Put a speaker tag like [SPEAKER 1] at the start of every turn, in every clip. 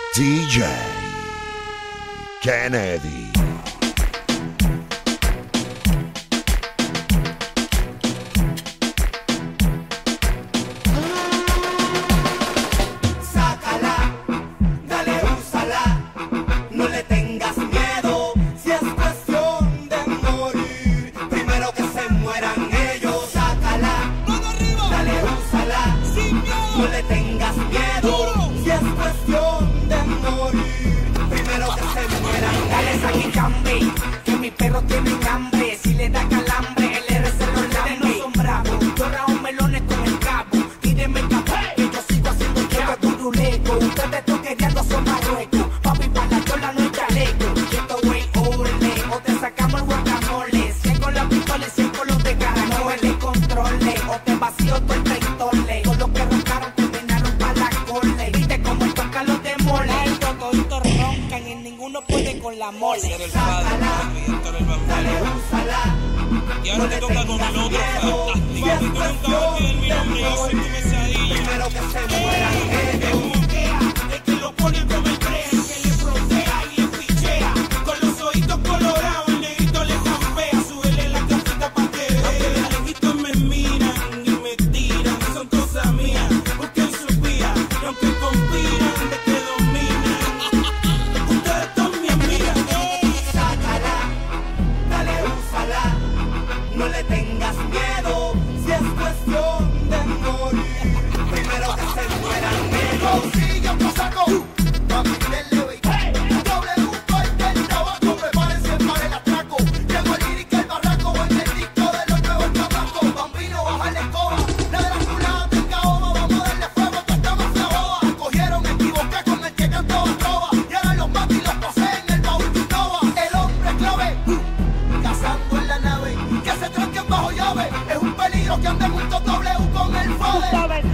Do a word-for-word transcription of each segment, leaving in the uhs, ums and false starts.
[SPEAKER 1] D J Kennedy.
[SPEAKER 2] Que mi perro tiene hambre, si le da calambre, el R se lo lambe. No son bravos, yo rajo melones con el cabo. Tírenme el cabo, que yo sigo haciendo chavo turuleco. Ustedes toquereando son marruecos. Papi, para la chola no hay chaleco. Esto güey, ole, o te sacamos el guacamole. Cien con la pistola y cien con los de caracoles. Controle, o te vacío todo el traitole. Todos los que roncaron terminaron pa' la cole. Viste como el toca los demole. Estos toditos roncan y ninguno puede con la mole.
[SPEAKER 3] Y ahora te toca con el otro fantástico. Si tú nunca vas a tener mi nombre, yo soy tu pesadilla.
[SPEAKER 2] Primero que se mueran ellos.
[SPEAKER 3] El que lo pone como el brea, que le frontea y le pichea. Con los ojitos colorados, el negrito le campea. Súbele la casita pa' que vea. Aunque de lejitos me miran y me tiran, son cosas mías. Busquen su vía, y aunque conspiran de que dominan, ustedes son mi amiga.
[SPEAKER 2] Sácala, dale, úsala. No le tengas miedo, si es cuestión de morir. Primero que se mueran ellos.
[SPEAKER 4] Sigue un cosaco, mami, denle wey. Doble un corte el tabaco, prepárense para el atraco. Llegó el lírica, el barraco, en el disco de los nuevos tabacos. Bambino, baja la escoba, la de las culadas del caoba. Vamos a darle fuego, que estamos en la boba. Cogieron, me equivoqué con el que cantó trova. Y ahora los matos y los poseen el baúl de Nova. El hombre clave, cazando en la nave. Que se tranquen bajo llave, es un peligro que ande juntos W con el fade.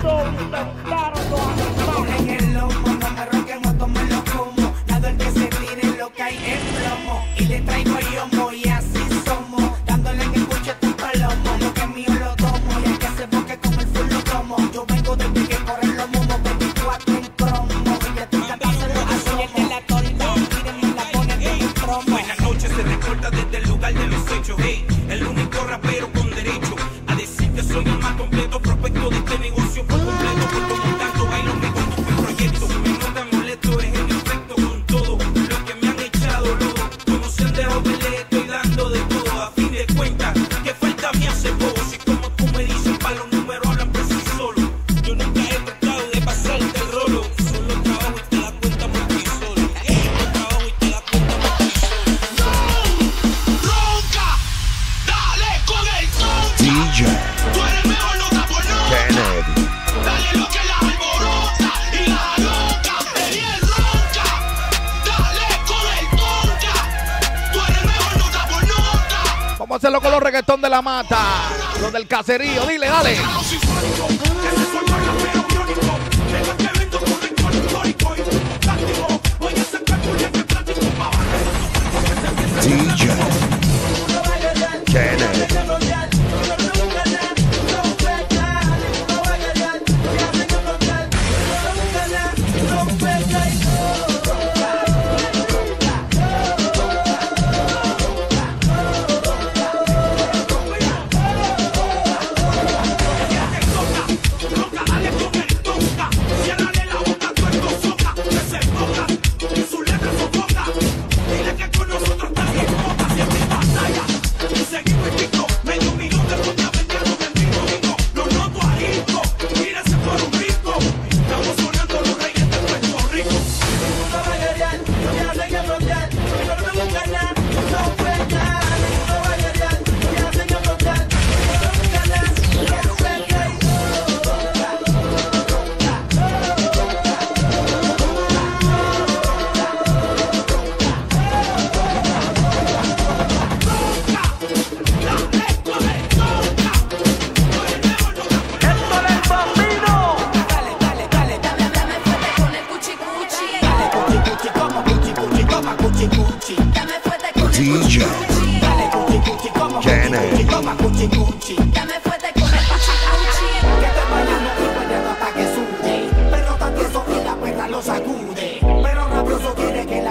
[SPEAKER 2] En el lomo, no me roquemos, tomen los como. Dado el que se tire lo que hay en plomo. Y le traigo el yomo y así somos. Dándole en el cuche tu palomo. Lo que es mío lo tomo y el que se boque con el full lo tomo. Yo vengo de que corren los momos, veinticuatro en cromo. Y ya tú cantárselo así, el de la torta. Mírenme la ponen en el promo.
[SPEAKER 3] Buenas noches, se recorta desde el lugar de los hechos. Hey, el único rapero con derecho a decir que soy el más completo prospecto de este negocio por completo. Por como tanto bailo que con tu proyecto. Si me notan molesto es el efecto con todo lo que me han echado loco. Como sendero me le estoy dando de todo. A fin de cuentas, que falta me hace poco. Si como tú me dices, para los números hablan por sí solos. Yo nunca he tratado de pasarte el rolo. Solo trabajo y te das cuenta por ti solo. Solo trabajo y te das cuenta por ti solo.
[SPEAKER 5] Ronca, dale con el tonka.
[SPEAKER 1] D J
[SPEAKER 5] Tú eres mejor nota por nota.
[SPEAKER 1] Kennedy.
[SPEAKER 5] Dale lo que la alborota y la loca. Eliel ronca, dale con el tonka. Tú eres mejor nota por nota.
[SPEAKER 6] Vamos a hacerlo con los reggaetón de la mata, los del caserío. Dile, dale.
[SPEAKER 1] D J Kennedy. D J Kennedy.
[SPEAKER 2] Toma cuchi cuchi. Ya me fue de comer cuchi cuchi. Que te bailando y bailando hasta que sube. Pero tan tieso y la perra lo sacude. Pero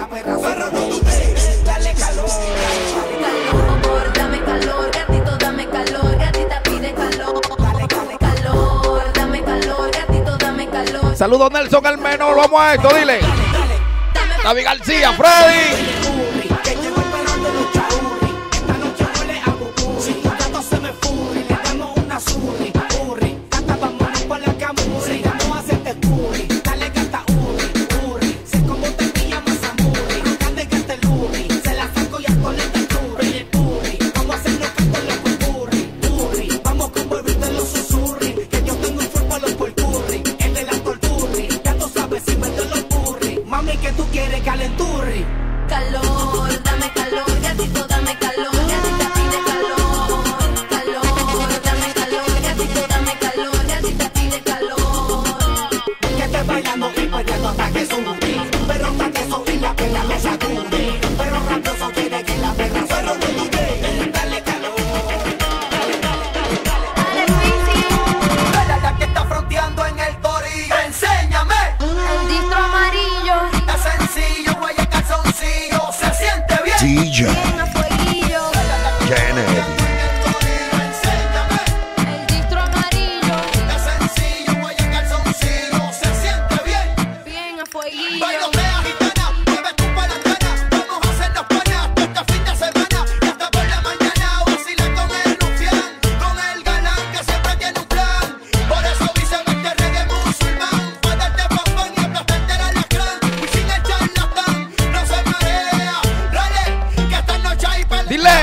[SPEAKER 2] la perra zorro no dure. Dale calor.
[SPEAKER 7] Calor, dame calor, gatito, dame calor, gatita pide calor. Dale, dale calor, dame calor, gatito, dame calor.
[SPEAKER 6] Saludos Nelson el menor, vamos a esto, dile. David García, Freddy.
[SPEAKER 2] Que llegó el perro de los chaurri. Esta noche huele a cucú. Si tu gato se me furri, le damos una surri. Urri, gata, vámonos pa' la camurri. Vamos a hacerte curry. Dale gata, urri, urri. Sé cómo te pilla mazamurri. Cante que te lurri. Se la saco y al coleta turri. Urri, vamos a hacernos canto en la purri. Urri, vamos con volverte los susurri. Que yo tengo un full pa' los porcurri. El de la torturri. Ya tú sabes si me doy los burri. Mami, que tú quieres calenturri.
[SPEAKER 7] Calor, dame calor, gatito, dame calor, gatita pide calor. Calor, dame calor, gatito, dame calor, gatita pide calor.
[SPEAKER 2] Que estés bailando y perdiendo hasta que sube. Pero hasta que sube la perra me sacude. Pero rabioso quiere que la perra zorro no dure. Dale calor. Dale, dale, dale, dale.
[SPEAKER 7] Dale, Luisi.
[SPEAKER 4] Dale a la que está fronteando en el torillo. Enséñame.
[SPEAKER 7] El distro amarillo,
[SPEAKER 4] Es sencillo, guaya calzoncillo. Se siente bien.
[SPEAKER 1] D J
[SPEAKER 7] bien a fueguillo.
[SPEAKER 1] Kennedy.
[SPEAKER 4] Enséñame.
[SPEAKER 7] El distro amarillo,
[SPEAKER 4] Es sencillo, guaya calzoncillo. Se siente bien.
[SPEAKER 7] bien a fueguillo.
[SPEAKER 4] Bailotea gitana, mueve tu palangana. Vamos a hacer los panas este fin de semana. Y hasta por la mañana vacila con el rufián, con el galán que siempre tiene un plan. Por eso dice vente reggae musulmán, pa' darte pompón y aplastarte el alacrán. Y sin el charlatán, no se marea. Dale, que esta noche hay pelea.
[SPEAKER 6] Dile.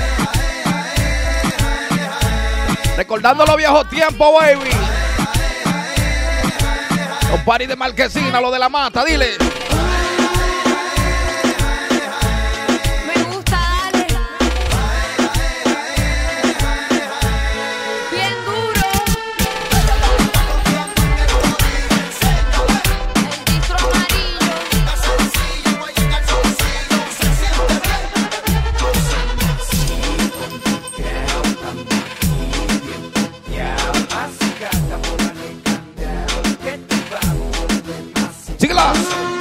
[SPEAKER 6] Recordando los viejos tiempos, baby. Los paris de Marquesina, lo de la mata, dile.
[SPEAKER 7] Me gusta, dale. Bien duro. El distro amarillo,
[SPEAKER 4] Es sencillo, guaya calzoncillo. Se siente bien.
[SPEAKER 6] Síguela.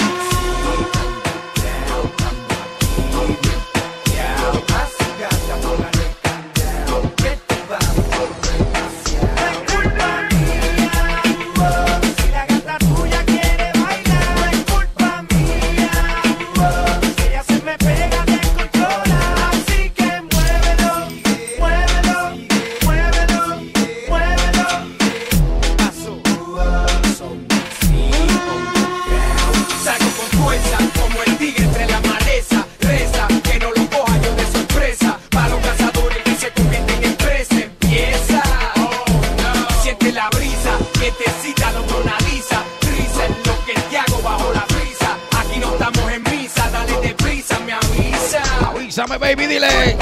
[SPEAKER 2] Si la gata tuya quiere bailar, no es culpa mía. Si ella se me pega, te controla. Así que muévelo, muévelo, muévelo, muévelo. Paso,
[SPEAKER 3] Salgo con fuerza como el tigre entre la maleza. Reza que no lo coja yo de sorpresa. Para los cazadores que se convierten en presa. Empieza, siente la brisa que te cita, lo monaliza. Risa en lo que te hago bajo la brisa. Aquí no estamos en misa, dale deprisa, me avisa.
[SPEAKER 6] Avísame, baby, dile.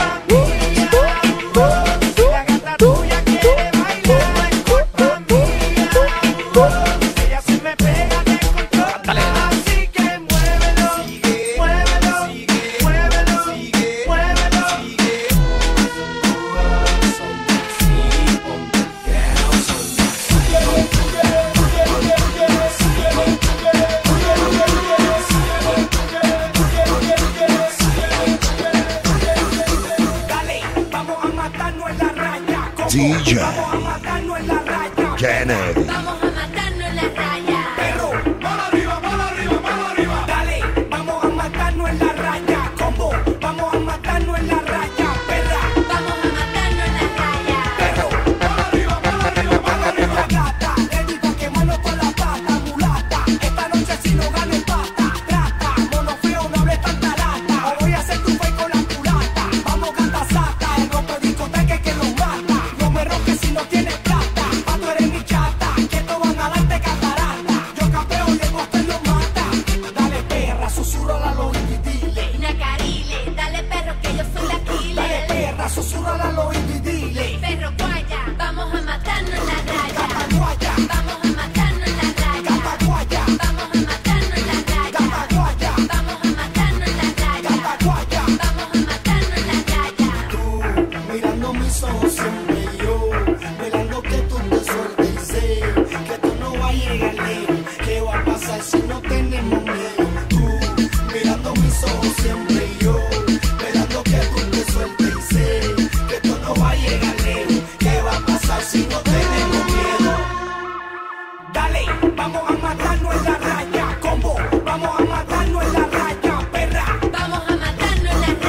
[SPEAKER 2] si la gata tuya quiere bailar, no es culpa mía. Si ella se me pega, te controla. Así que muévelo, muévelo, muévelo, muévelo. Dale, vamos a matarnos en la raya. ¿Cómo?
[SPEAKER 1] D J
[SPEAKER 2] Vamos a matarnos en la raya.
[SPEAKER 1] Kennedy.
[SPEAKER 7] vamos a matarnos en la raya.
[SPEAKER 2] Perro, mano arriba, mano arriba, mano arriba. Dale, vamos a matarnos en la raya. Combo, vamos a matarnos en la raya. Perra,
[SPEAKER 7] Vamos a matarnos en la raya.
[SPEAKER 2] perro, mano arriba, mano arriba, mano arriba. Gata, ready pa' quemarnos con la pata, mulata. Esta noche si no gano empata. Trata, mono feo, no hables tanta lata. O voy a hacer tu fake con la culata. Vamos gata sata, el rompe discoteca que nos mata. No me roques si no tienes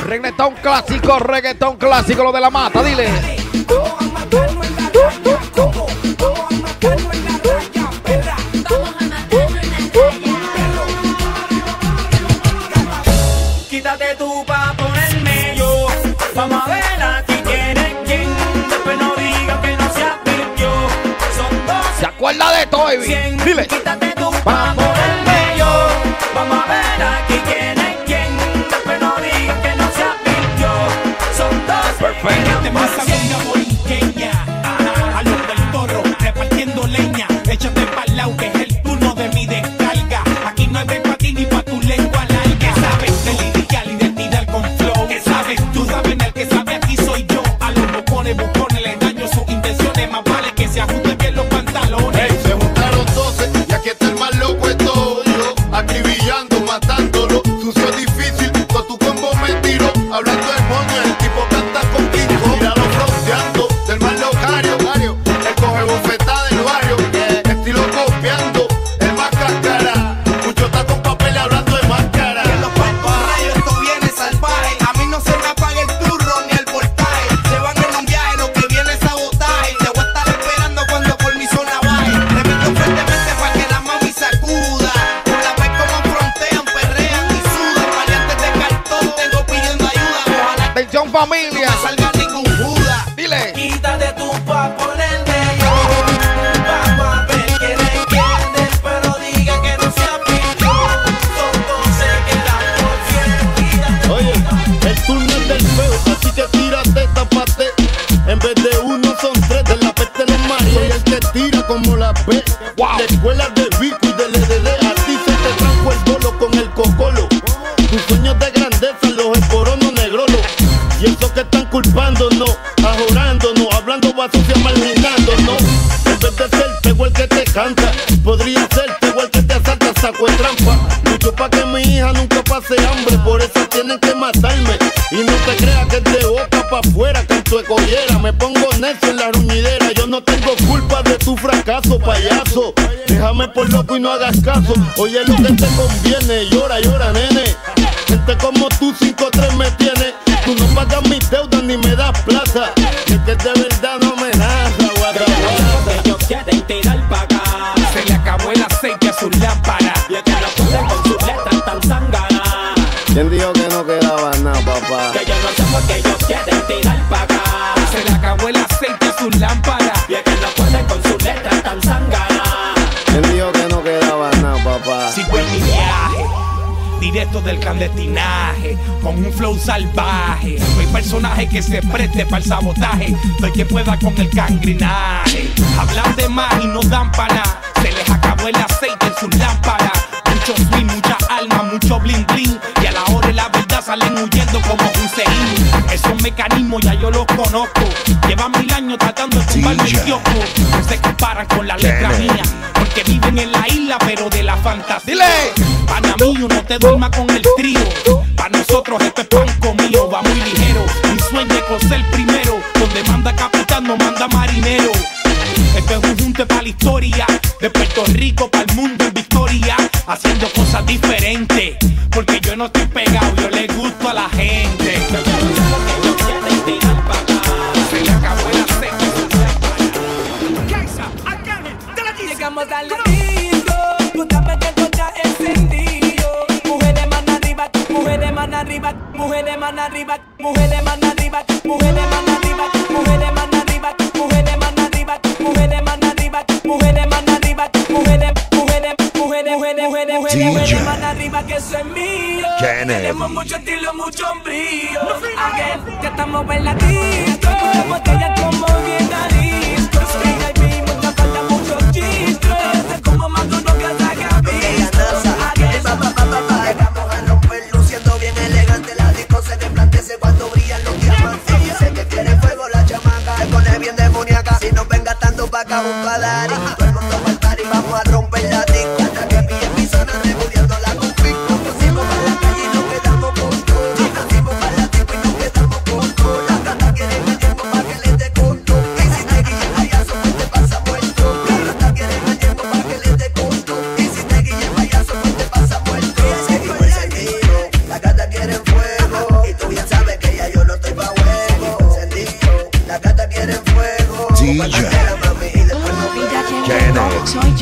[SPEAKER 6] Reggaetón clásico, reggaetón clásico, lo de la mata, dile.
[SPEAKER 2] Vamos a matarnos en la raya. Vamos a matarnos en la raya, perra.
[SPEAKER 7] Vamos a matarnos en la raya.
[SPEAKER 3] Quítate tú pa' ponerme yo. Vamos a ver aquí quién es quién. Después no diga que no se advirtió. Son dos
[SPEAKER 6] ¿Se acuerda de todo, baby?
[SPEAKER 3] cien.
[SPEAKER 6] Dile.
[SPEAKER 3] Quítate tú pa' ponerme yo. Vamos a ver aquí quién es quién. Después no diga que no se advirtió. Son dos
[SPEAKER 6] Perfecto.
[SPEAKER 3] te pasa una boriqueña. Ajá, a los del toro repartiendo leña. Échate pa'l lado que es el turno de mi descarga. Aquí no hay break pa' ti ni pa' tu lengua larga. ¿Qué sabes de lidiar y de tirar con flow? ¿Qué sabes? Tú sabes, el que sabe aquí soy yo. A los bocones, bocones les daño sus intenciones. Más vale que se ajusten bien los pantalones.
[SPEAKER 8] Se juntaron doce y aquí está el más loco de todo yo, acribillando, matándolo, sucio difícil, con tu combo me tiro, hablando del moño, el tipo canta con Kiko, míralo fronteando, del más locario, el coge bofetada del barrio, estilo copiando, el más cáscara, mucho está con papel hablando de máscara.
[SPEAKER 4] En los cuerpos rayos esto viene salvaje. A mí no se me apaga el turro ni el voltaje. Se van en un viaje, lo que viene es sabotaje. Te voy a estar esperando cuando por mi zona baje. Te meto fuertemente pa' que la mami sacuda. La vez como frontean, perrean y sudan. Variantes de cartón, tengo pidiendo ayuda. Ojalá
[SPEAKER 6] Atención, familia.
[SPEAKER 4] no salga ningún Judas.
[SPEAKER 6] Dile.
[SPEAKER 3] Quítate tú pa' ponerme yo. Vamos a ver quién es quién. Pero diga que no se advirtió. Son doce que dan por cien. Quítate
[SPEAKER 8] Oye, el turno es del feo, así que tírate, tapate. En vez de uno son tres, de la peste los mares. Soy el que tira como la P.
[SPEAKER 6] Wow.
[SPEAKER 8] La escuela de Vico y del E D D. A ti se te trajo el dolo con el cocolo. Tus sueños de grandeza, los esporonos negrolos. Y eso que están culpándonos, ajorándonos, hablando vacío, marginándonos. En vez de ser tego el que te canta, podría ser tego el que te asalta, saco de trampa. Lucho pa' que mi hija nunca pase hambre, por eso tienen que matarme. Y no te creas que es de boca pa' afuera, canto de collera. Me pongo necio en la ruñidera, yo no tengo culpa de tu fracaso, payaso. Déjame por loco y no hagas caso. Oye lo que te conviene, llora, llora, nene. Gente como tú, cinco tres me tiene. Tú no pagas mis deudas ni me das plata. Y es que de verdad no me nada, guarda, guarda.
[SPEAKER 3] ellos quieren tirar pa' acá. Se le acabó el aceite a sus lámparas. Y es que no pueden con sus letras tan zánganas.
[SPEAKER 8] ¿Quién dijo que no quedaba nada, papá?
[SPEAKER 3] Que yo no sé por qué ellos quieren tirar pa' acá. Se le acabó el aceite a sus lámparas. Y es que no pueden con sus letras tan zánganas.
[SPEAKER 8] ¿Quién dijo que no quedaba nada, papá?
[SPEAKER 3] Sigo en mi viaje, directo del clandestinaje, con un flow salvaje. No hay personaje que se preste para el sabotaje. No hay que pueda con el gangrinaje. Hablan de más y no dan pa' nada. Se les acabó el aceite en sus lámparas. Mucho swing, mucha alma, mucho bling bling. Y a la hora de la verdad salen huyendo como Hussein. Esos mecanismos ya yo los conozco. Llevan mil años tratando de tumbarme el
[SPEAKER 1] D J.
[SPEAKER 3] kiosco. No se comparan con la letra mía, porque viven en la isla pero de la fantasía.
[SPEAKER 6] Dile.
[SPEAKER 3] Pana mío, no te duermas con el trío. Para nosotros esto es pan comido, va muy ligero. Mi sueño es con ser primero. Donde manda capitán, no manda marinero. Esto es un junte para la historia. De Puerto Rico para el mundo en victoria. Haciendo cosas diferentes. Porque yo no estoy pegado, yo le gusto a la gente. Se le acabó el aceite.
[SPEAKER 2] Llegamos a la disco, tú sabes que esto está encendido. Mujeres mano arriba, mujeres mano arriba, mujeres mano arriba, mujeres mano arriba, mujeres mano arriba, mujeres mano arriba, mujeres mano arriba, mujeres mano arriba, mujeres mano arriba, mujeres, mujeres, mujeres, mujeres, mujeres, mujeres, mujeres mano arriba, que eso es mío.
[SPEAKER 1] Kennedy.
[SPEAKER 2] Tenemos mucho estilo, mucho brillo. Again, que estamos en la disco, la botella como bien a disco. V I P, mucha falta, mucho chistro. Es como más duro que saca
[SPEAKER 4] Llegamos a romper luciendo bien elegante. La disco se desplandece cuando brillan los diamantes. Dice que quiere fuego la chamaca, se pone bien demoníaca. Si nos ven gastando pa' acá junto a Dari, todo el mundo va a estar y vamos a romper la disco. Hasta que pille mi zona rebudiándola con pico. Nacimos para la calle y nos quedamos con todo. Nacimos para la disco y nos quedamos con todo. La gata quiere el tiempo pa' que le dé con todo.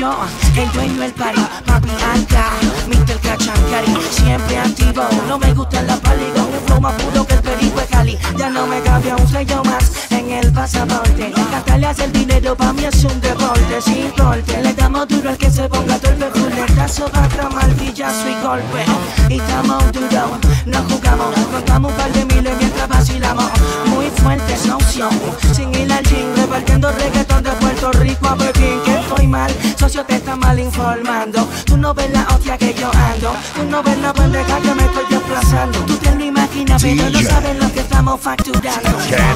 [SPEAKER 2] yo, el dueño del party, papi alta, mister Cachancari, siempre activo. No me gusta la pali, con el flow más puro que el perico de Cali. Ya no me cambia un sello más en el pasaporte. Cantarle hace el dinero pa' mí es un deporte sin corte. Le damos duro al que se ponga torpe, fuletazo, barra, martillazo y golpe. Y estamos duros, no jugamos, contamos un par de miles mientras vacilamos. Muy fuerte esa opción, sin ir al gym, repartiendo reggaetón de Puerto Rico a Pekín. Que estoy mal, socio te está mal informando. Tú no ves la hostia que yo ando, tú no ves la pendeja que me estoy desplazando. Tú tienes mi máquina pero no sabes lo que estamos facturando.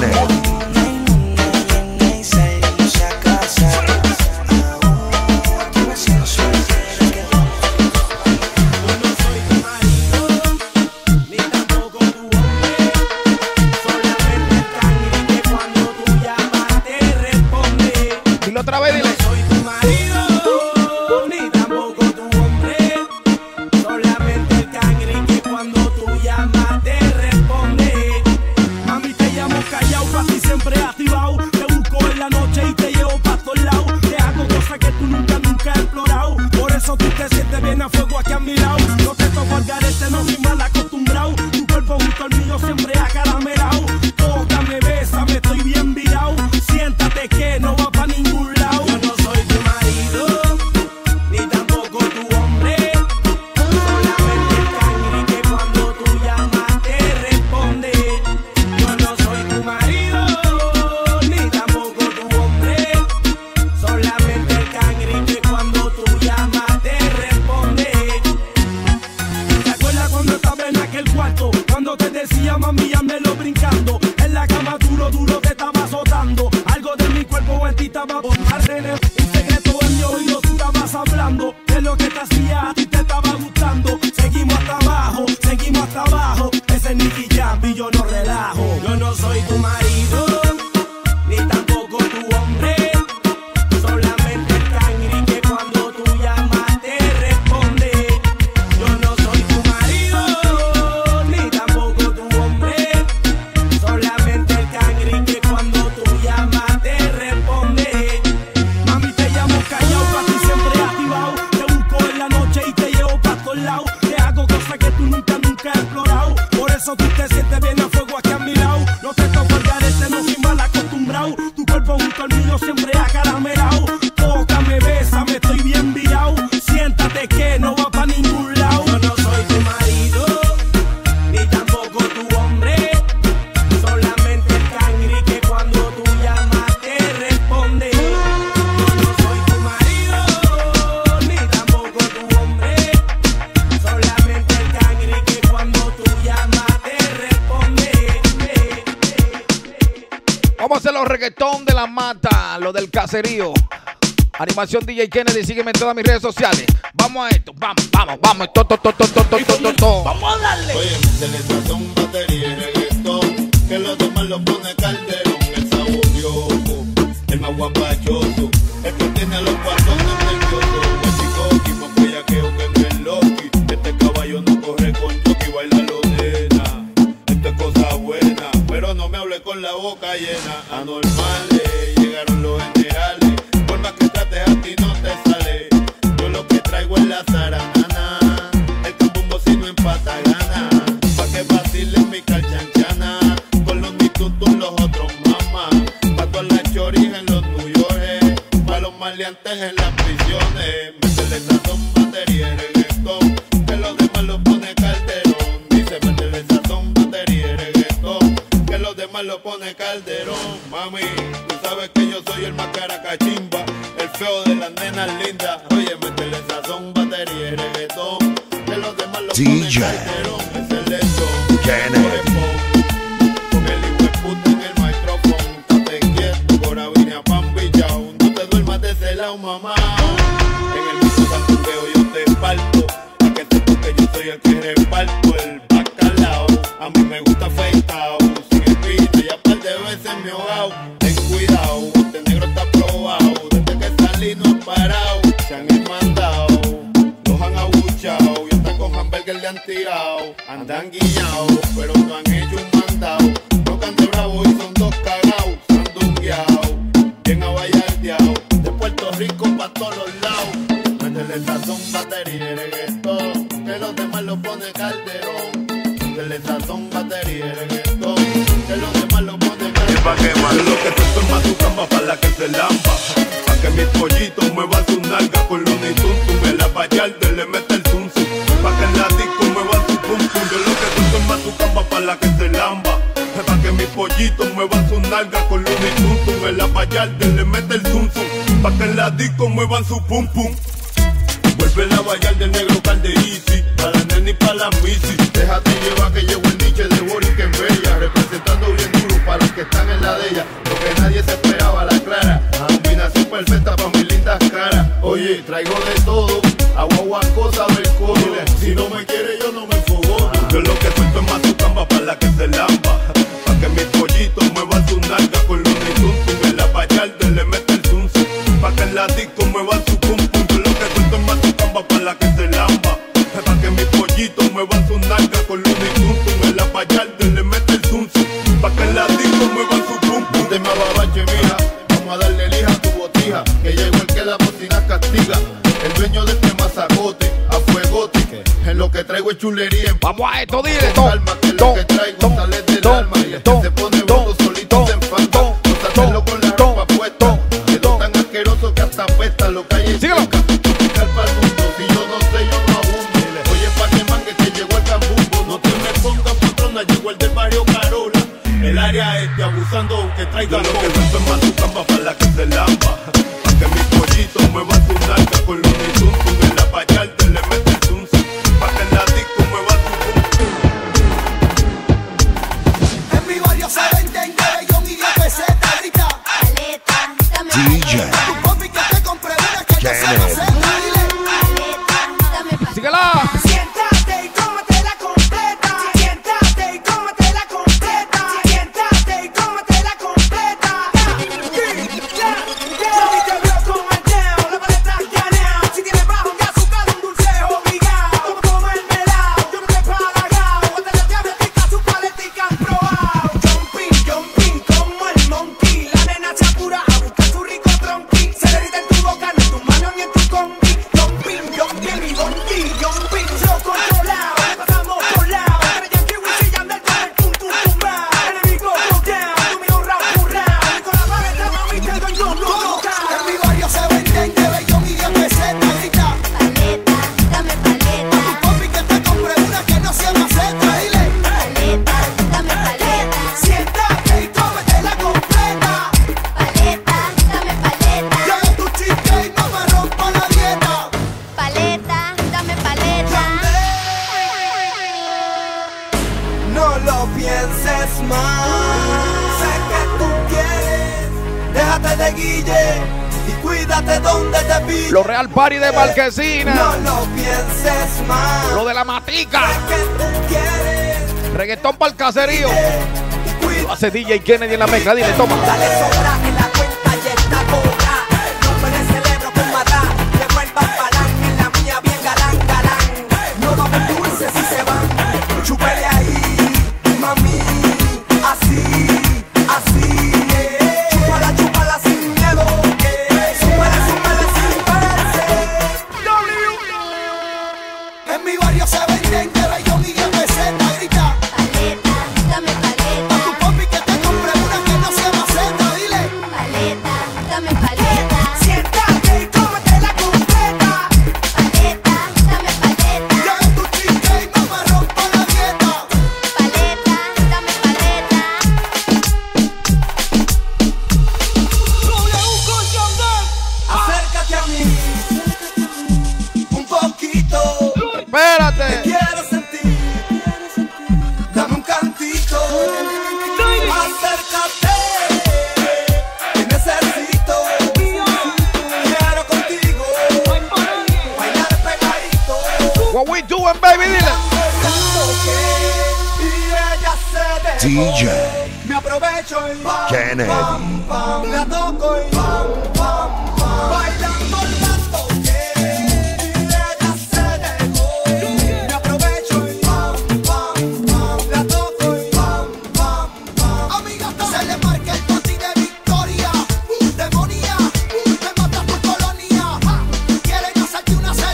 [SPEAKER 6] Otra vez, dile.
[SPEAKER 3] Soy tu marido, ni tampoco tu hombre. Solamente el cangri que cuando tú llamas te responde. Mami, te llamo callao, pa' ti siempre activado. Te busco en la noche y te llevo pa' todos lados. Te hago cosas que tú nunca, nunca has explorado. Por eso tú te sientes bien a fuego aquí a mi lado. No te toco al garete, no soy mal acostumbrado. Tu cuerpo junto al mío siempre acaramelao. Tócame, bésame, estoy bien virado. Siéntate que no va pa' ningún lado. Cuando te decía mami, ya me lo brincando. En la cama duro, duro te estaba azotando. Algo de mi cuerpo en ti estaba bombardeando. Un secreto en mi oído tú estabas hablando. De lo que te hacía a ti te estaba gustando. Seguimos hasta abajo, seguimos hasta abajo. Ese es Nicky Jam y yo no relajo. Yo no soy tu marido, ni tampoco tu hombre. Solamente el cangri que cuando tú llamas te responde. Yo no soy tu marido, ni tampoco tu hombre. Solamente el cangri que cuando tú llamas te responde. Mami, te llamo callao, pa' ti siempre activado. Te busco en la noche y te llevo pa' todos lados. Te hago cosas que tú nunca, nunca has explorado. Por eso tú te sientes bien a fuego aquí a mi lado. No te toco el garete, no soy mal acostumbrado. Tu cuerpo junto al mío siempre acaramelao. Tócame, bésame, estoy bien virado. Siéntate que no va pa' ningún lado. Yo no soy tu marido, ni tampoco tu hombre. Solamente el cangri que cuando tú llamas te responde. Yo no soy tu marido, ni tampoco tu hombre. Solamente el cangri que cuando tú llamas te responde.
[SPEAKER 6] Vamos a hacer los reggaetón de la mata, lo del caserío. Animación D J Kennedy, sígueme en todas mis redes sociales. Vamos a esto, vamos, vamos, vamos. To, to, to, to, to, to, to, to, to. Vamos a darle.
[SPEAKER 8] Oye, métele sazón, batería y reggaetón, que los demás lo pone Calderón. El saborioso, el más guapachoso, el que tiene a los patrones nerviosos. El chico, y más bellaqueo que en el Loki. Este caballo no corre con Chucky, baila lo nena. Esto es cosa buena, pero no me hable con la boca llena. Anormales, llegaron los generales. Por más que trates a ti no te sale. Yo lo que traigo es la zaranana. El campo bocino empata gana. Pa' que vacilen mi calchanchana. Con los nitutos los otros mamás. Pa' todas las choris en los New York. Pa' los maleantes en las prisiones. Métele sazón, batería y reggaetón, que los demás lo pone Calderón. Dice métele sazón, batería y reggaetón, que los demás lo pone Calderón. Mami, tú sabes que yo soy el más caracachimba, el feo de las nenas lindas. Oye, métele sazón, batería y reggaetón, que los demás lo
[SPEAKER 1] D
[SPEAKER 8] pone
[SPEAKER 1] J
[SPEAKER 8] Calderón. Es el esto,
[SPEAKER 1] Kennedy.
[SPEAKER 8] con el hijo de puta en el micrófono. Estate quieto, ahora vine a pan pillao. No te duermas de ese lado, mamá. En el mismo santuqueo yo te parto, pa' que sepas que yo soy el que reparto el bacalao. A mí me gusta afeitao, sin espina y a par de veces me he ahogado. Ten cuidado, este negro está probado. Desde que salí no he parado. Se han mandado, los han abuchado y hasta con hamburger le han tirado. Andan guiñados, pero no han hecho un mandado. Tocan de bravo y son dos cagados. Se han dungueado, bien abayardeado, de Puerto Rico pa' todos los lados. le sazón, batería y reggaetón, que los demás lo pone Calderón. Que le sazón, batería y reggaetón, que los demás lo pone Calderón.
[SPEAKER 9] Pa' que más lo que se toma tu cama pa' la que se lampa. Pa' que mis pollitos muevan su nalga con Looney Tunes. En la Vallarde le mete el zum zum. Pa' que en la disco muevan su pum pum. Yo lo que se toma tu cama pa' la que se lamba. Pa' que mis pollitos muevan su nalga con Looney Tunes. En la Vallarde le mete el zum zum. Pa' que en la disco muevan su pum pum. Vuelve la Vallarde negro Calderisi. Pa' la nena y pa' la misi.
[SPEAKER 8] Déjate llevar que llegó el niche de Boris que en Bella, representando bien duro para los que están en la de ella. Lo que nadie se esperaba, la clara. Combinación perfecta para mis lindas caras. Oye, traigo de todo, agua, cosa del codo. Si no me quiere yo no me enfogo.
[SPEAKER 9] Yo lo que suelto es más su camba para la que se lamba. Pa' que mis pollitos muevan su nalga con Looney Tunes. En la Vallarde le mete el zum zum. Pa' que en la disco muevan su pum pum. Yo lo que suelto es más su camba para la que se lamba. Pa' que mis pollitos muevan su nalga con Looney Tunes. En la Vallarde le mete el zum zum. Pa' que en la disco muevan su pum pum.
[SPEAKER 8] Te me ababache, mija, vamos a darle lija a tu botija, que llegó el que la bocina castiga. El dueño de este mazacote, a fuegote, en lo que traigo es chulería. En
[SPEAKER 6] Vamos a esto, dile,
[SPEAKER 8] con
[SPEAKER 6] tom,
[SPEAKER 8] calma, que
[SPEAKER 6] tom,
[SPEAKER 8] lo que traigo
[SPEAKER 6] tom,
[SPEAKER 8] sale del
[SPEAKER 6] tom,
[SPEAKER 8] alma. Y el
[SPEAKER 6] tom,
[SPEAKER 8] que se pone
[SPEAKER 6] tom,
[SPEAKER 8] bruto solito
[SPEAKER 6] tom,
[SPEAKER 8] se enfanta.
[SPEAKER 6] tom,
[SPEAKER 8] No se hacerlo con la
[SPEAKER 6] tom,
[SPEAKER 8] ropa puesta.
[SPEAKER 6] tom,
[SPEAKER 8] Quedó tan asqueroso que hasta apesta lo que hay en
[SPEAKER 6] Síguelo.
[SPEAKER 8] boca. Tropical pa'l mundo, si yo no sé, yo no abundo. Oye, pa' que mangue que llegó el cambumbo. No te me pongas patrona, llegó el del barrio Carola. El área este abusando aunque traiga
[SPEAKER 9] Yo lo que
[SPEAKER 8] cola.
[SPEAKER 9] suelto es más su camba para la que se lamba. Pa' que mis pollitos muevan su nalga con Looney Tunes. En la Vallarde le mete el zum zum. Pa' que en la disco muevan su pum pum.
[SPEAKER 4] En mi barrio se venden cabellón y diez pesetas, grita.
[SPEAKER 7] Paleta, dame
[SPEAKER 1] D J.
[SPEAKER 7] paleta.
[SPEAKER 4] Tu papi que te compré una que no se
[SPEAKER 1] Kenneth.
[SPEAKER 4] maceta, dile.
[SPEAKER 7] Paleta, dame paleta.
[SPEAKER 6] síguela.
[SPEAKER 2] Siéntate y cómetela completa. Siéntate y cómetela completa. Siéntate y cómetela completa. Yo vi te veo con el dedo, la paleta ganao. Si tienes bajo de azúcar, un dulce obligado. Como comer melao, yo no te he palagao. Cuando la diabética, su paletica han probado. Jumping, jumping, como el monkey. La nena se apura a buscar su rico tronqui. Se derrite en tu boca, no en tu mano ni en tu combi. Jumping, jumping, mi donkey, jumping. Flow controlado, le pasamos por lado. Pero Yankee Wisin y Yandel con el tum tum tumbao. Enemigo go down, tú mi un round por round. Y con la paleta, mami, te doy yo, no, no,
[SPEAKER 4] En mi barrio se venden cabellón y diez pesetas, grita.
[SPEAKER 7] Paleta, dame paleta.
[SPEAKER 4] Tu papi que te compré una que no se maceta, dile.
[SPEAKER 7] Paleta, dame paleta.
[SPEAKER 4] Siéntate y cómetela completa.
[SPEAKER 7] Paleta, dame paleta.
[SPEAKER 4] Llega tu chica y no me rompa la dieta.
[SPEAKER 7] Paleta, dame paleta.
[SPEAKER 2] No lo pienses más. Sé que tú quieres. Déjate de guille y cuídate donde te pille.
[SPEAKER 6] Los Real Party de Marquesina.
[SPEAKER 2] No lo pienses más.
[SPEAKER 6] Lo de la matica.
[SPEAKER 2] Sé que tú quieres.
[SPEAKER 6] Reggaetón para el caserío.
[SPEAKER 2] Y cuídate.
[SPEAKER 6] Lo hace D J Kennedy en la mezcla. Dile, toma.
[SPEAKER 2] Dale sobra que la cuenta ya está cobra. No me celebro con matar. Que vuelvan palanca en la mía bien galán, galán. No vamos dulces si se van. Chúpele ahí, mami. Así, así. Chúpala, chúpala sin miedo. Súmala, súmala sin pararse.
[SPEAKER 4] En mi barrio se venden cabellón y diez pesetas, grita.
[SPEAKER 7] Paleta, dame paleta.
[SPEAKER 4] Tu papi que te compré una que no se maceta, dile.
[SPEAKER 7] Paleta, dame paleta.
[SPEAKER 2] Siéntate y cómetela completa.
[SPEAKER 7] Paleta, dame paleta.
[SPEAKER 4] Llega tu chica y no me rompa la dieta.
[SPEAKER 7] Paleta, dame paleta.
[SPEAKER 2] Acércate a mí. Un poquito.
[SPEAKER 6] Espérate.
[SPEAKER 2] Quiero sentir. Dame un cantito. Acércate. Te necesito. Quiero contigo. Bailar pegadito.
[SPEAKER 6] What we doing, baby, dile.
[SPEAKER 2] Y ella se dejó.
[SPEAKER 1] D J
[SPEAKER 2] Me aprovecho y pam,
[SPEAKER 1] Kennedy.
[SPEAKER 2] pam, pam, la toco y pam, pam, pam. Bailando la toqué. Y ella se dejó. Me aprovecho y pam, pam, pam, la toco y pam, pam, pam.
[SPEAKER 4] Amiga, se le marca el pati de victoria. Uh, demonía, uh, te mata por colonia. Ah, quieren hacerte una serie.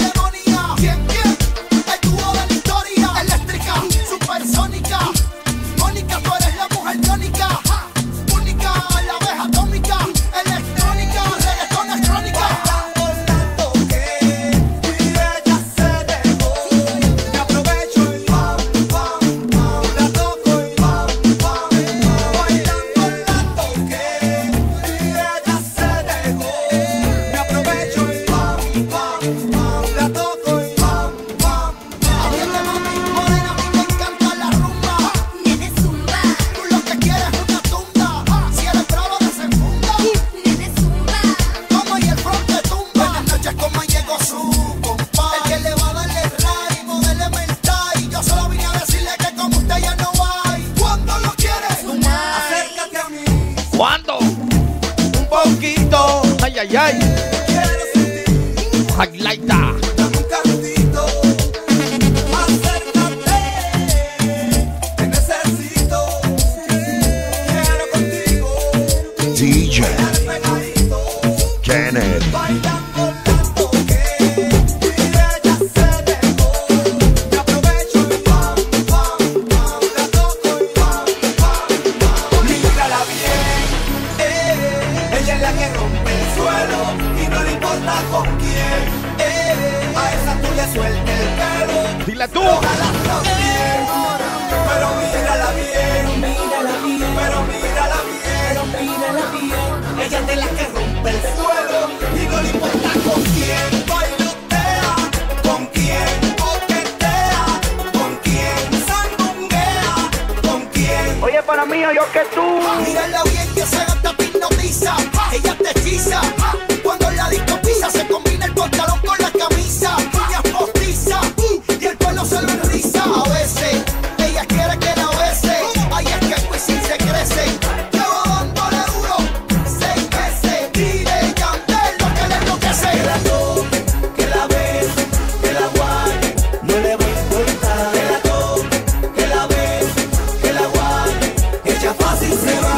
[SPEAKER 6] ay, ay, ay. Highlighta.
[SPEAKER 4] Dame un cantito, acércate, te necesito, quiero contigo,
[SPEAKER 1] D J
[SPEAKER 4] pegadito,
[SPEAKER 1] Kenneth.
[SPEAKER 4] bailando tanto que ella se dejó. Me aprovecho y pam, pam, pam, la toco y pam, pam, pam. Mírala bien, eh, ella es la que rompe el suelo y no le importa con quién, eh, a esa tú le suelta el pelo.
[SPEAKER 6] Dile tú.
[SPEAKER 4] Ojalá también, pero mírala bien, mírala bien, pero mírala bien, pero mírala bien. Ella es de las que rompe el suelo y no le importa con quién bailotea, con quién coquetea, con quién sandunguea, con quién.
[SPEAKER 2] Oye, para mí, yo que tú.
[SPEAKER 4] Mírala bien que se gasta hipnotiza, ella te hechiza. Cuando la disco pisa se combina el pantalón con la camisa, uñas postizas y el pelo se lo enriza. A veces ella quiere que la bese, ay es que el Wisin se crece. Llevo dándole duro seis meses, mire Yandel lo que le enloquece. Que la toque, que la bese, que la guarde, no le va a importar. Que la toque, que la bese, que la guarde, ella fácil se va.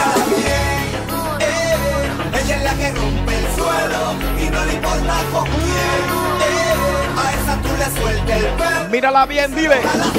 [SPEAKER 4] Ella es la que rompe el suelo y no le importa con quién, eh, a esa tú le sueltas el pelo.
[SPEAKER 6] Mírala bien, dile.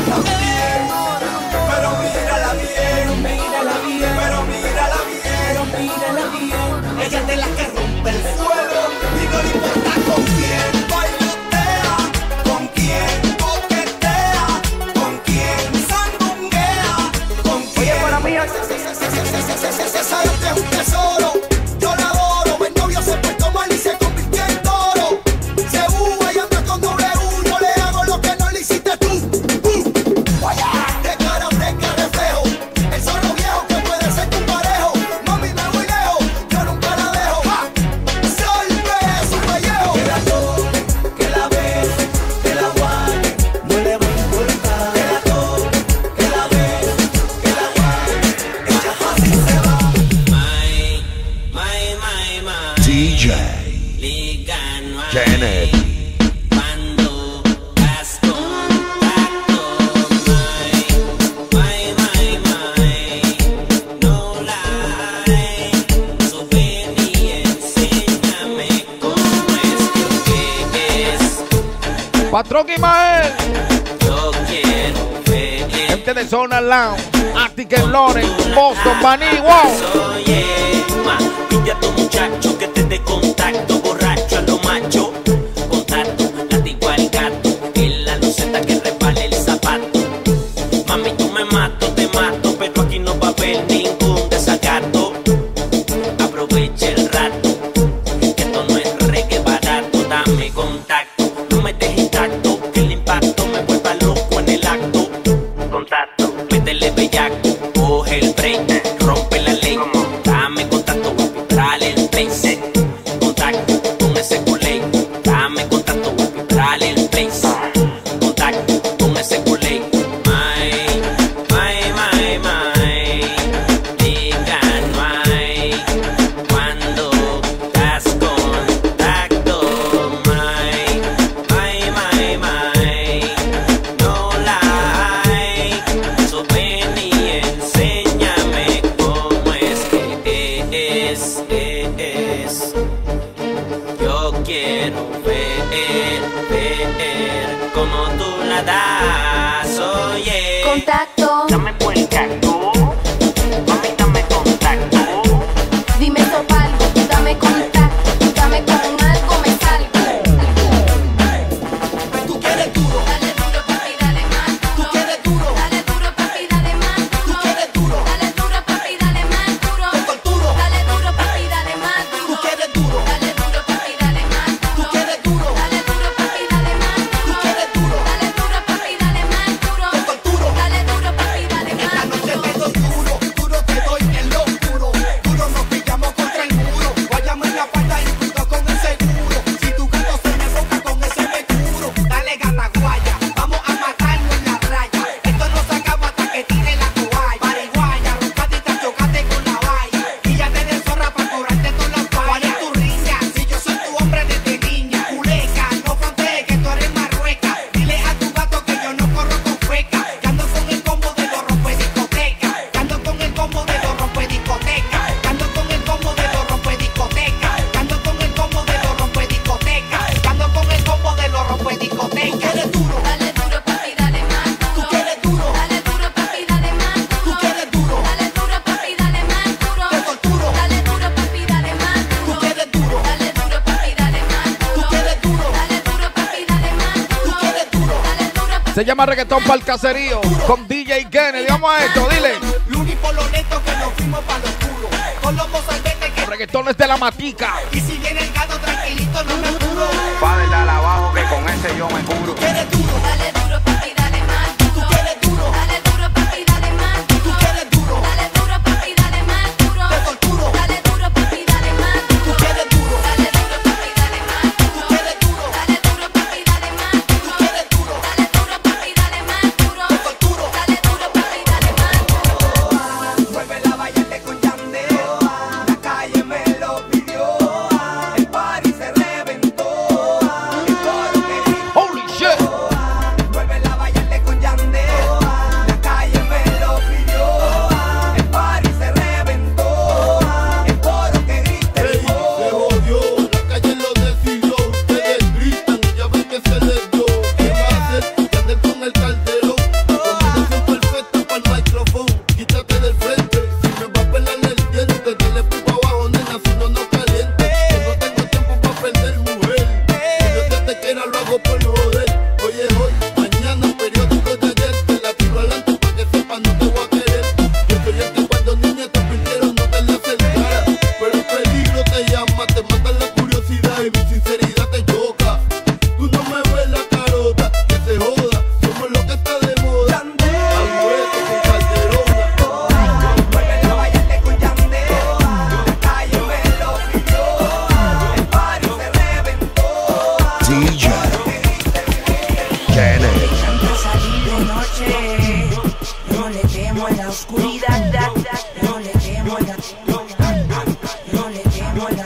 [SPEAKER 4] Pero mírala bien, mírala bien, pero mírala bien, pero mírala bien. Ella es de la que rompe el suelo y no le importa con quién bailotea, con quién coquetea, con quién sandunguea, con quién.
[SPEAKER 2] Oye, para mí,
[SPEAKER 4] Sabe que es un tesoro, yo la adoro. El novio se portó mal y se convirtió en toro. Se uva y anda con doble U, yo le hago lo que no le hiciste tú. Uh, Vaya, de cara a de reflejo, el zorro viejo que puede ser tu parejo. Mami, me voy lejos, yo nunca la dejo. Ja, salve su pellejo. Que la toque, que la bese, que la guarde, no le va a importar. Que la toque, que la bese, que la guarde, ella fácil se va.
[SPEAKER 1] D J Kenneth.
[SPEAKER 3] Cuando das contacto, my, my, my, my, no lie. So ven y enséñame cómo es que es.
[SPEAKER 6] Patrón Ismael.
[SPEAKER 3] Yo quiero ver.
[SPEAKER 6] Gente de Zona Lounge. Arctic and Lawrence. Boston, Baní, wow.
[SPEAKER 3] Oye, ma, pide a tu muchacho que te dé contacto, borracho a lo macho. Contacto, látigo al gato, en la luceta que repale el zapato. Mami, tú me mato, te mato, pero aquí no va a haber ningún desacato. Aprovecha el rato, que esto no es reggae barato. Dame contacto, no me dejes intacto, que el impacto me vuelva loco en el acto. Contacto, métele bellaco, coge el break, rompe la ley. Dame contacto, dale el place. Contacto con ese culé, dame contacto, dale el place. Contacto con ese culé. My, my, my, my. Digan my, cuando das contacto. My, my, my, my. No lie. So ven y enséñame cómo es que es, es. Yo quiero ver, ver cómo tú la das. Oye,
[SPEAKER 7] Contacto,
[SPEAKER 3] dame por el cacto. Mami, dame contacto.
[SPEAKER 7] dime topalgo, dame contacto, dame con algo me salgo.
[SPEAKER 4] Tú quieres duro,
[SPEAKER 7] Dale duro papi, dale más
[SPEAKER 4] tú
[SPEAKER 7] duro.
[SPEAKER 4] quieres duro,
[SPEAKER 7] Dale duro papi, dale más
[SPEAKER 4] tú
[SPEAKER 7] duro.
[SPEAKER 4] quieres duro,
[SPEAKER 7] Dale duro papi, dale más duro.
[SPEAKER 4] te torturo.
[SPEAKER 7] Dale duro papi, dale más
[SPEAKER 4] Tú
[SPEAKER 7] duro.
[SPEAKER 4] quieres duro,
[SPEAKER 7] Dale duro papi, dale más
[SPEAKER 4] tú
[SPEAKER 7] duro.
[SPEAKER 4] quieres duro,
[SPEAKER 7] Dale duro papi, dale más
[SPEAKER 4] tú
[SPEAKER 7] duro.
[SPEAKER 4] quieres duro,
[SPEAKER 7] Dale duro papi, dale más duro.
[SPEAKER 4] te torturo.
[SPEAKER 7] Dale duro papi, dale
[SPEAKER 4] Esta
[SPEAKER 7] más
[SPEAKER 4] noche
[SPEAKER 7] duro.
[SPEAKER 4] te doy duro, duro te doy en lo oscuro. Duro nos pillamos contra el muro. Guayama en la
[SPEAKER 6] Se llama Reggaetón para el Caserío con D J Kennedy. Vamos a esto, dile.
[SPEAKER 2] Lunes por lo neto que nos fuimos para lo oscuro. Con los mozalbetes que.
[SPEAKER 6] Reggaetones de la matica.
[SPEAKER 2] Y si viene el gato tranquilito, no me apuro.
[SPEAKER 10] Padre, dale abajo que con ese yo me curo.
[SPEAKER 2] Tú quieres duro.
[SPEAKER 7] Dale duro, papi, dale más duro.
[SPEAKER 2] Tú quieres duro.
[SPEAKER 7] Dale duro, papi, dale más duro.
[SPEAKER 2] Tú quieres duro.
[SPEAKER 7] Dale duro, papi, dale más duro.
[SPEAKER 2] Te torturo.
[SPEAKER 7] Dale duro, papi, dale más duro.
[SPEAKER 2] Tú quieres duro.
[SPEAKER 7] Dale duro, papi, dale más duro.
[SPEAKER 2] Tú quieres duro.
[SPEAKER 7] Dale duro, papi, dale más duro.
[SPEAKER 2] Tú quieres duro.
[SPEAKER 7] Dale duro, papi, dale más duro.
[SPEAKER 2] Te torturo.
[SPEAKER 7] Dale duro, papi, dale más duro.
[SPEAKER 2] Vuelve a bailarle con Yandel. La calle me lo pidió. El party se reventó. El coro que gritó.
[SPEAKER 6] Holy shit.
[SPEAKER 2] Vuelve a bailarle con Yandel. La calle me lo pidió. El party se reventó. El coro que grita.
[SPEAKER 8] Ey, se jodió, la calle lo decidió. Ustedes gritan, ya ven que se les dio. ¿Qué va a hacer? Que anden con el caldero. Combinación perfecta para el micrófono. Quítate del frente, si me va a pelar el diente. Dale pipa abajo, nena, si no, no caliente. Que no tengo tiempo para perder, mujer. Yo ya te quiera, lo hago por joder. Oye, hoy, mañana, periódico de ayer. Te la tiro adelante para que sepas, no te voy a querer. Yo soy el que cuando niña te pidieron no te le acercara. Pero el peligro te llama, te mata la curiosidad y mi sinceridad te choca. Tú no me ves la carota, que se joda, somos lo que está de moda. Abuelo con calderona.
[SPEAKER 2] Vuelve a bailarle con Yandel. La calle me lo pidió. El party se reventó.
[SPEAKER 1] D J Kennedy.
[SPEAKER 11] encanta salir de noche, no le temo a la oscuridad, da, da, no le temo a la, no le temo a la.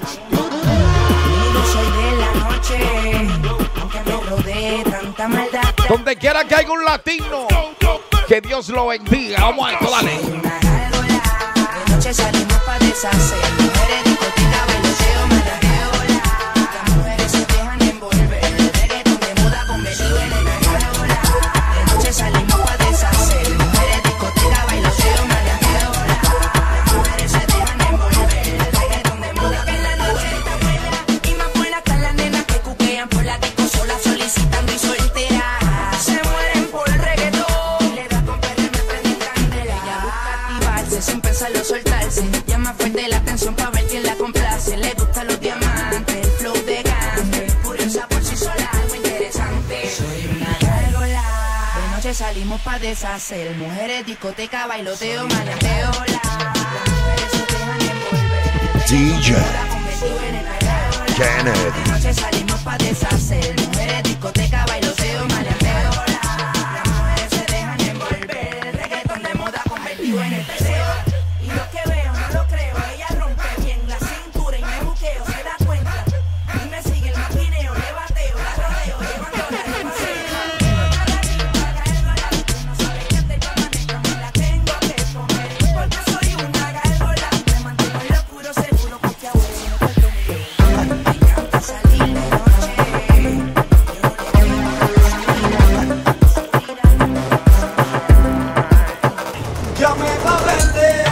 [SPEAKER 11] Yo soy de la noche, aunque me rodee tanta maldad.
[SPEAKER 6] Donde quiera que haya un latino, que Dios lo bendiga. Vamos a esto, dale.
[SPEAKER 11] Una gárgola, de noche salimos pa' deshacer, mujeres, discoteca, bailoteo, manajeo, las mujeres se dejan envolver, el reggaetón de moda convertido en una gárgola. De noche salimos pa' deshacer, mujeres, discoteca, bailoteo, manajeo, las mujeres se dejan envolver, el reggaetón de moda que en la noche está buena. Y más por la cara, nenas que cuquean por la disco sola, solicitando y solteras. Se mueren por reggaetón, le da con perder, me prenden candela. Ella busca activarse, sin pensarlo soltarse, llama fuerte la atención pa' ver quién la complace. Le gustan los diamantes, el flow de gante, curiosa por sí sola, algo interesante. Soy una gárgola, de noche salimos pa' deshacer, mujeres, discoteca, bailoteo, manateo, las mujeres se dejan envolver.
[SPEAKER 1] D J
[SPEAKER 11] Convertido en una gárgola.
[SPEAKER 1] Kennedy.
[SPEAKER 11] De noche salimos pa' deshacer, mujeres, discoteca, bailoteo, maleanteo. Las mujeres se dejan envolver, el reggaetón de moda convertido en el deseo. Y lo que veo no lo creo, ella rompe bien la cintura y me buqueo, se da cuenta. Y me sigue el maquineo, le bateo, la rodeo, llevándola de paseo. No sabe que te manejo, me la tengo que comer. Porque soy una gárgola, me mantengo en lo oscuro, seguro porque abuelo no puedo mío. Me encanta salir de noche,
[SPEAKER 2] Ya me va a vender.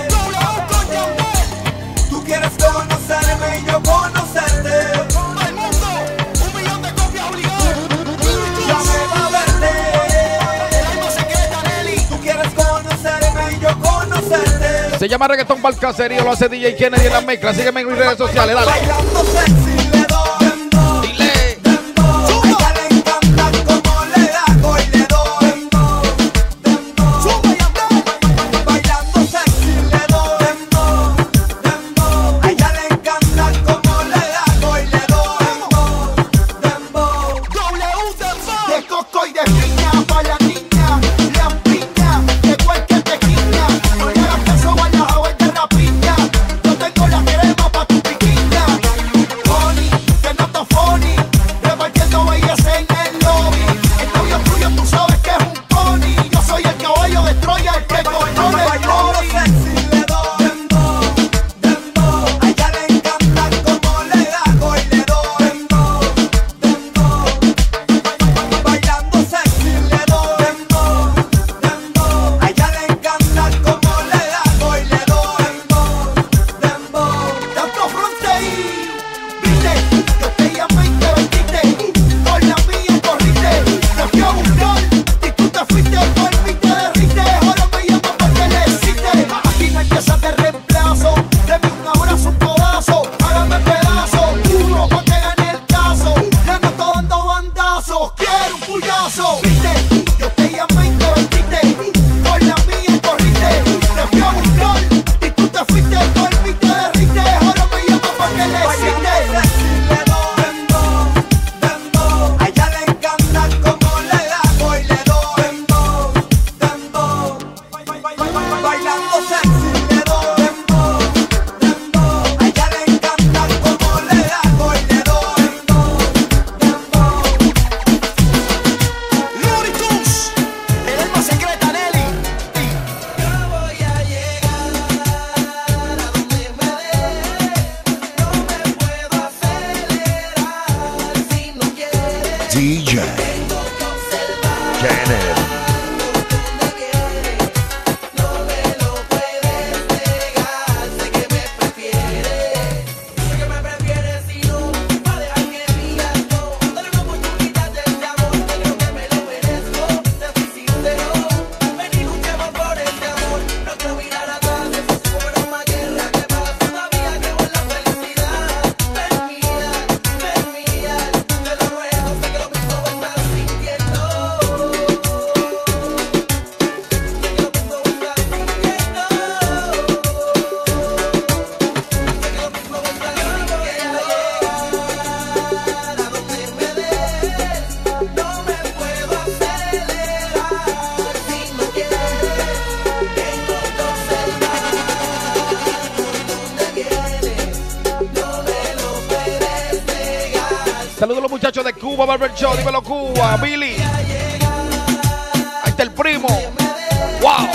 [SPEAKER 2] Tú quieres conocerme y yo conocerte. Ya me va a vender. Tú quieres conocerme y yo conocerte.
[SPEAKER 6] Se llama Reggaetón para el Caserío, lo hace D J Kennedy en la mezcla. Sígueme en mis redes sociales, dale.
[SPEAKER 2] Bailando sexy le doy dembow,
[SPEAKER 6] Dile.
[SPEAKER 2] dembow. A ella le encanta como le hago y le doy dembow, dembow. Bailando sexy le doy dembow, dembow. A ella le encanta como le hago y le doy dembow, dembow.
[SPEAKER 4] De coco y de piña pa' la niña, la piña, de cualquier tequila. No le hagas caso a la joven de rapiña, yo tengo la crema pa' tu piquiña. secreta, Nelly.
[SPEAKER 2] Yo voy a llegar a donde me dé. No me puedo acelerar si no quieres.
[SPEAKER 1] D J
[SPEAKER 2] Tengo que observar
[SPEAKER 1] Kenneth.
[SPEAKER 2] donde vienes. No me lo puedes negar. Sé que me prefieres. Sé que me prefieres y no va a dejar que digas no. Dale una oportunidad de este amor. Te creo que me lo merezco. Te soy sincero. Ven y luchemos por este amor. No quiero mirar atrás. Eso fue una guerra que pasa. Todavía creo en la felicidad. Ven mía, ven mía. Te lo ruego. Sé que lo mismo estás sintiendo. Sé que lo mismo estás
[SPEAKER 6] Saludos a los muchachos de Cuba Barber Show. Dímelo, Cuba, Billy. Ahí está el primo. Wow.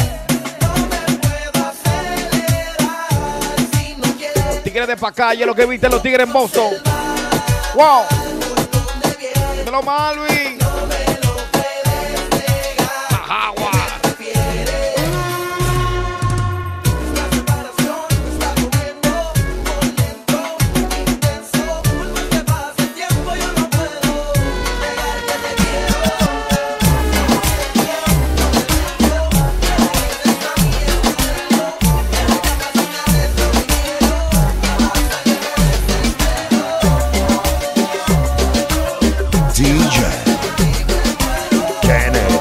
[SPEAKER 6] Los tigres de pa' calle, lo que viste los tigres en Boston. Wow. Dímelo, Malvin. Ajagua.
[SPEAKER 1] D J Kenneth.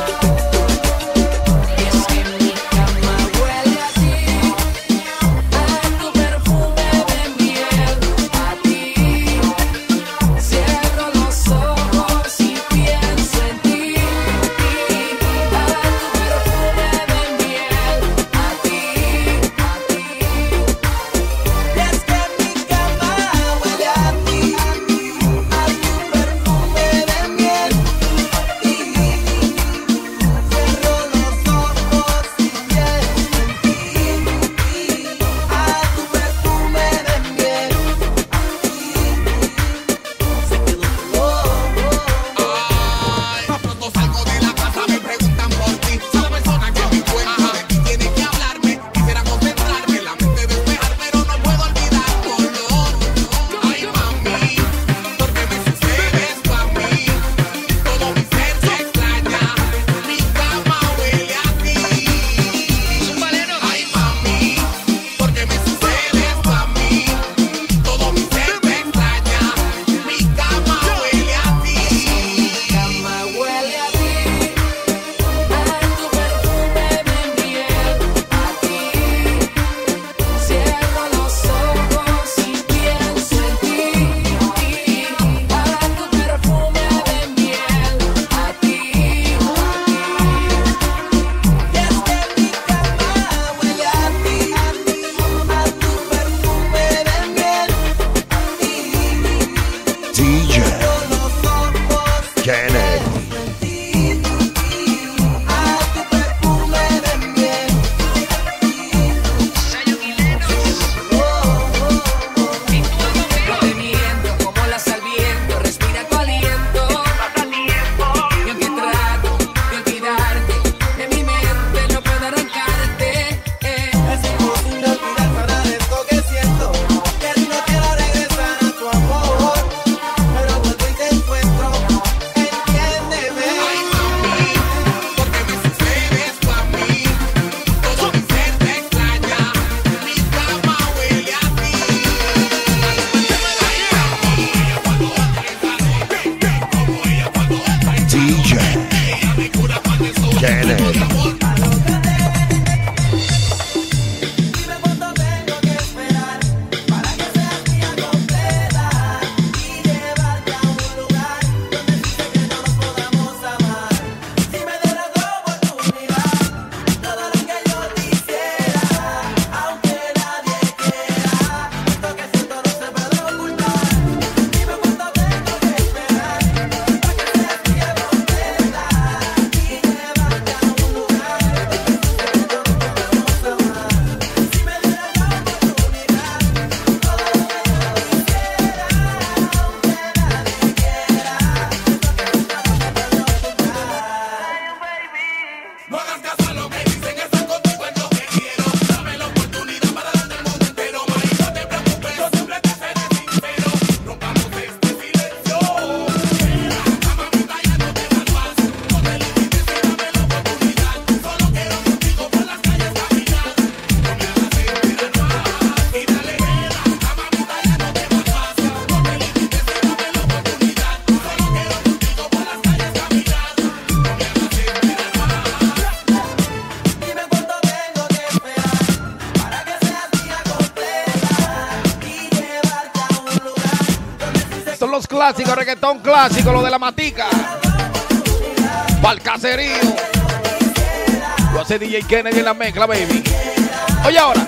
[SPEAKER 7] Es que mi cama huele a ti, a tu perfume de miel, a ti. Cierro los ojos y pienso en ti, a tu perfume de miel, a ti, a ti.
[SPEAKER 2] Es que mi cama huele a ti, a tu perfume de miel. Y cierro los ojos y pienso en ti, a tu perfume de miel. Se quedó loco.
[SPEAKER 5] Más pronto salgo de la casa, me preguntan por ti. Soy la persona que me encuentro de ti. Tienes que hablarme, quisiera concentrarme, la mente despejar, pero no puedo olvidar tu olor. Ay, mami, porque me sucede esto a mí. Todo mi ser se extraña, mi cama huele a ti. Ay, mami, porque me sucede esto a mí. Todo mi ser me extraña, mi cama huele a ti.
[SPEAKER 7] Cama huele a ti, a tu perfume de miel, a ti. Cierro los ojos y pienso en ti, a tu perfume de miel, a ti.
[SPEAKER 2] Y es que mi cama huele a ti, a tu perfume de miel. Y
[SPEAKER 1] D J
[SPEAKER 2] los ojos
[SPEAKER 1] Kenneth.
[SPEAKER 2] en ti, a tu perfume de miel.
[SPEAKER 7] No te miento como la sal viento, respira tu aliento. Y aunque trato de olvidarte, de mi mente no puedo arrancarte.
[SPEAKER 2] Es imposible olvidar para esto que siento. Que no quiero regresar a tu amor, pero vuelvo y te encuentro. Entiéndeme.
[SPEAKER 5] Ay, mami, porque me sucede esto a mí. Todo mi ser te extraña, mi cama huele a ti.
[SPEAKER 1] D J Kenneth.
[SPEAKER 2] Dime cuánto tengo que esperar para que seas mía completa y llevarte a un lugar donde dice que no nos podamos amar. Si me dieras la oportunidad, todo lo que yo quisiera, aunque nadie quiera, esto que siento no se puede ocultar. Dime cuánto tengo que esperar para que seas mía completa y llevarte a un
[SPEAKER 5] las casual, lo que dicen estar contigo es lo que quiero. Dame la oportunidad para darte el mundo entero, ma, y no te preocupes, yo siempre te seré sincero. Rompamos este silencio. Mira, mamita, ya no te das más. No te limites y dame la oportunidad. Solo quiero contigo por las calles caminar. No me hagas esperar más. Y dale, mira, mamita, ya no te das más. No te limites y dame la oportunidad. Solo quiero contigo por las calles caminar. No me hagas esperar más.
[SPEAKER 2] Dime cuánto tengo que esperar para que seas mía completa y llevarte a un lugar donde sí se
[SPEAKER 6] Son los clásicos, reggaetón clásico, lo de la matica. Pa'l caserío. Lo hace D J Kennedy en la mezcla, baby. Oye ahora.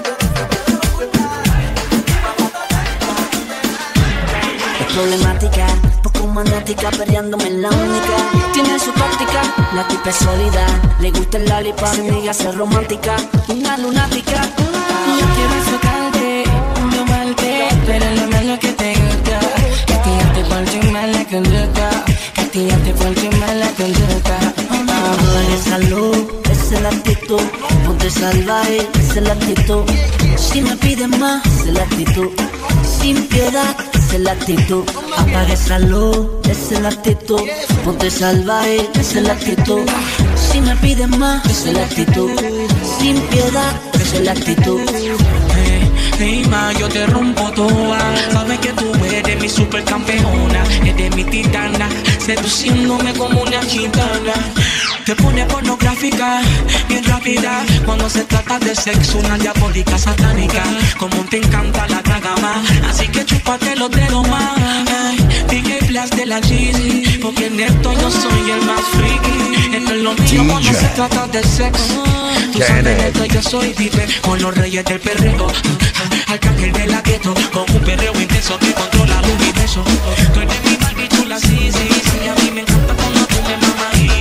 [SPEAKER 12] Es problemática, poco maniática, peleándome en la única. Tiene su táctica, la tipa es sólida. Le gusta el lollipop, se niega a ser romántica. Una lunática. Yo quiero enfocarte, no malte, pero lo malo que te gusta. Que a ti ya te ponche mala conducta. Que a ti ya te ponche mala conducta. Ahora es salud, esa es la actitud. Ponte salvaje, esa es la actitud. Si me pides más, esa es la actitud. Sin piedad, esa es la actitud. Apaga esa luz, esa es la actitud. Ponte salvaje, esa es la actitud. Si me pides más, esa es la actitud. Sin piedad, esa es la actitud.
[SPEAKER 13] Hey, ma, yo te rompo toda. Sabes que tú eres mi supercampeona, eres mi titana, seduciéndome como una gitana. Te pone pornográfica, bien rápida. Cuando se trata de sexo, una diabólica satánica. Como te encanta la tragama, así que chúpate los dedos más. D J Blast de la Jeezy, porque en esto yo soy el más freaky. Esto es lo mío cuando se trata de sexo. Tú sabes esto, yo soy vive con los reyes del perreo. Arcángel de la gueto, con un perreo intenso que controla el universo. Tú eres mi Barbie chula, sí, sí, sí. A mí me encanta cuando tú me mamas y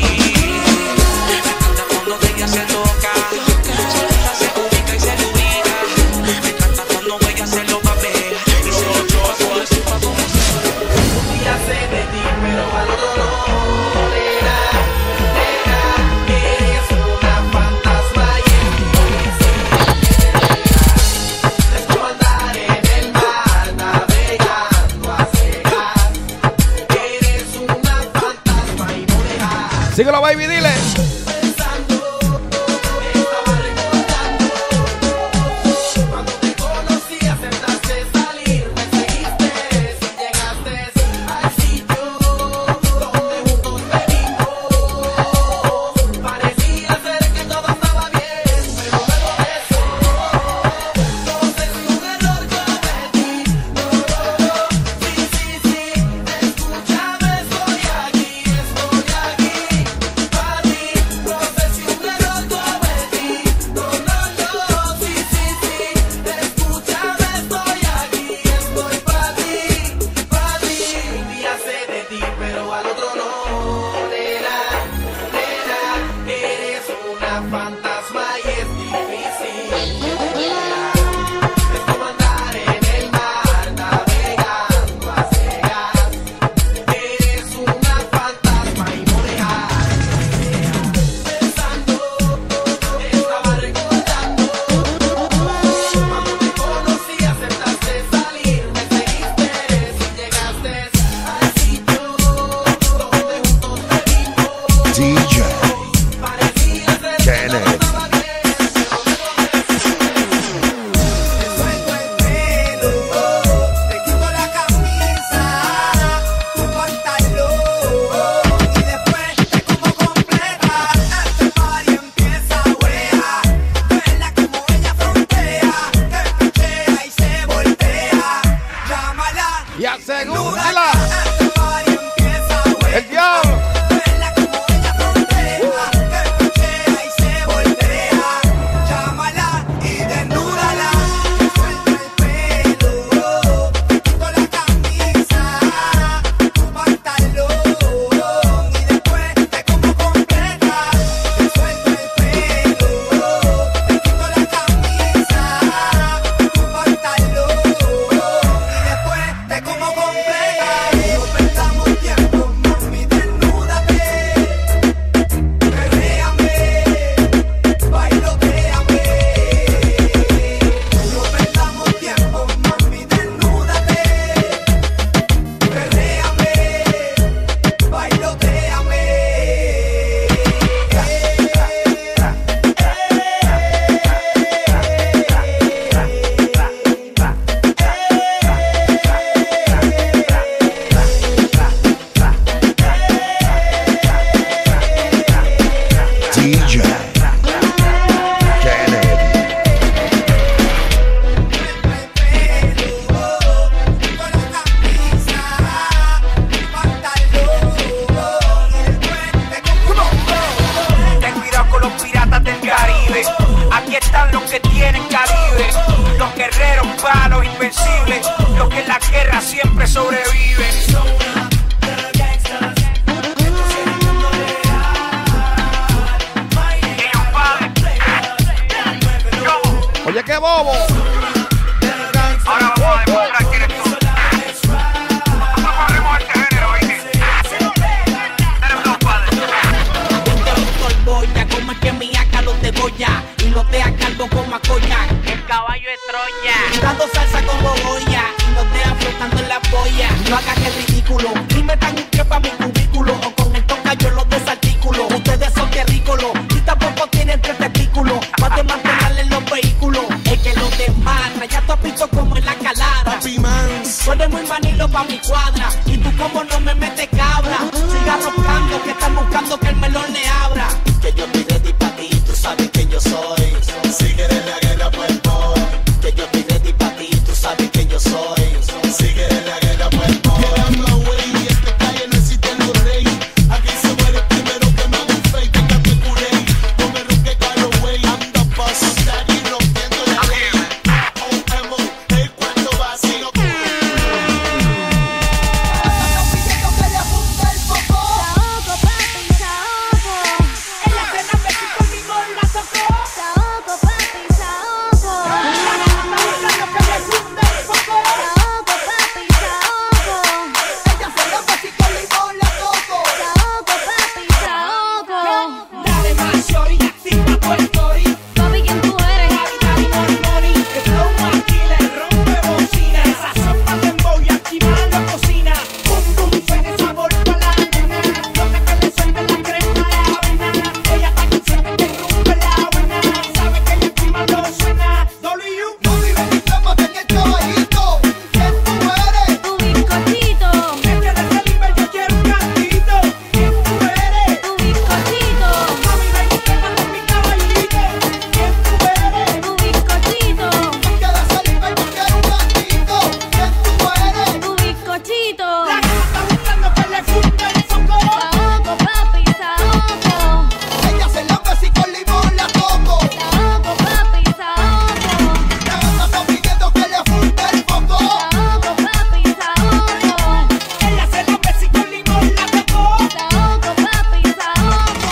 [SPEAKER 13] me encanta cuando ella se toca, solita se ubica y se ilumina. Me encanta cuando ella se lo papea y se lo choca con su paso.
[SPEAKER 2] ya sé de ti, pero al otro no. Nena, nena, eres una fantasma y es difícil. Es como andar en el mar, navegando a ciegas. Eres una fantasma y no dejas.
[SPEAKER 6] Síguelo, baby, dile.
[SPEAKER 2] Pensando, estaba recordando cuando te conocí, aceptaste salir, me seguiste, si llegaste al sitio donde juntos venimos. Parecía ser que todo estaba bien, pero luego de eso, no sé si un error cometí. No, no, no, sí, sí, sí, escúchame, estoy aquí, estoy aquí para ti. No sé si un error cometí. No, no, no, sí, sí, sí, escúchame, estoy aquí, estoy para ti, para ti. Un día sé de ti, pero al otro no. Nena, nena, eres una fantasma y es difícil. Es como andar en el mar, navegando a ciegas. Eres una fantasma y no dejas. Pensando, estaba recordando cuando te conocí, aceptaste salir, me seguiste, si llegaste al sitio donde juntos venimos.
[SPEAKER 1] D J
[SPEAKER 2] Parecía ser que todo
[SPEAKER 1] Kennedy. D J Kennedy.
[SPEAKER 2] Ten cuidado con los piratas del Caribe. Aquí están los que tienen calibre, los guerreros palos invencibles, los que en la guerra siempre sobreviven.
[SPEAKER 6] Oye, qué bobo.
[SPEAKER 2] Ahora vamos a demostrar quién eres tú. Nosotros corremos este género, ¿oíste? Eres dos padres.
[SPEAKER 7] Boya, como es que mi acá los degolla y los deja calvo como a Koyak. El caballo es Troya, dando salsa como Goya y los deja flotando en la boya. No hagas el ridículo y metan un pie pa' mi cubículo o con el toca yo los desarticulo. Ustedes son terrícolos y tampoco tienen tres testículos más de mantenerle en los vehículos. Es que los desmadra, ya tú has visto como en la calada. Tú eres muy manilo pa' mi cuadra y tú como no me metes cabra. Siga roscando que están buscando que el melón le abra. Que yo estoy ready pa' ti, tú sabes que yo soy. Si quieres la guerra, pues voy. Que yo estoy ready pa' ti, tú sabes que yo soy. Si quieres la guerra, pues voy. Esta calle no existe en los reyes. Aquí se muere primero que me hago un fake. Que te curé, no me rusque caro, güey. Anda pa' soltar y rompiendo la ley. Oh, emo, hey, cuando vacilo.
[SPEAKER 2] Dale más, shorty, activa tu story.
[SPEAKER 14] Papi, ¿quién tú eres?
[SPEAKER 2] Gaby, Gaby, money, money. Que flow más killer, rompe bocina. Esa sopa de emboy, activando cocina. Bum, bum, suena el sabor pa' la nena. Loca que le suelta la crema a la avena. Ella está consciente que rompe la buena. Sabe que ella activa lo suena. W.
[SPEAKER 4] No vives ni temas en el caballito. ¿Quién tú eres?
[SPEAKER 14] Tu bizcochito,
[SPEAKER 2] Desde el Caribe yo quiero un cantito. ¿Quién tú eres?
[SPEAKER 14] tu bizcochito,
[SPEAKER 2] Mami, ven y quédate en mi caballito. ¿Quién tú eres?
[SPEAKER 14] tu bizcochito,
[SPEAKER 4] Queda salir para quiero un gatito. ¿Quién tú eres?
[SPEAKER 14] tu bizcochito.
[SPEAKER 2] La gente está buscando que le funda el foco.
[SPEAKER 14] Saoco, papi, saoco.
[SPEAKER 4] Ella se lamba así con limón la toco.
[SPEAKER 14] Saoco, papi, saoco.
[SPEAKER 4] La gata está pidiendo que le funde el foco.
[SPEAKER 14] Saoco, papi, saoco.
[SPEAKER 2] Ella se la besa y con limón la tocó.
[SPEAKER 14] Saoco, papi, saoco.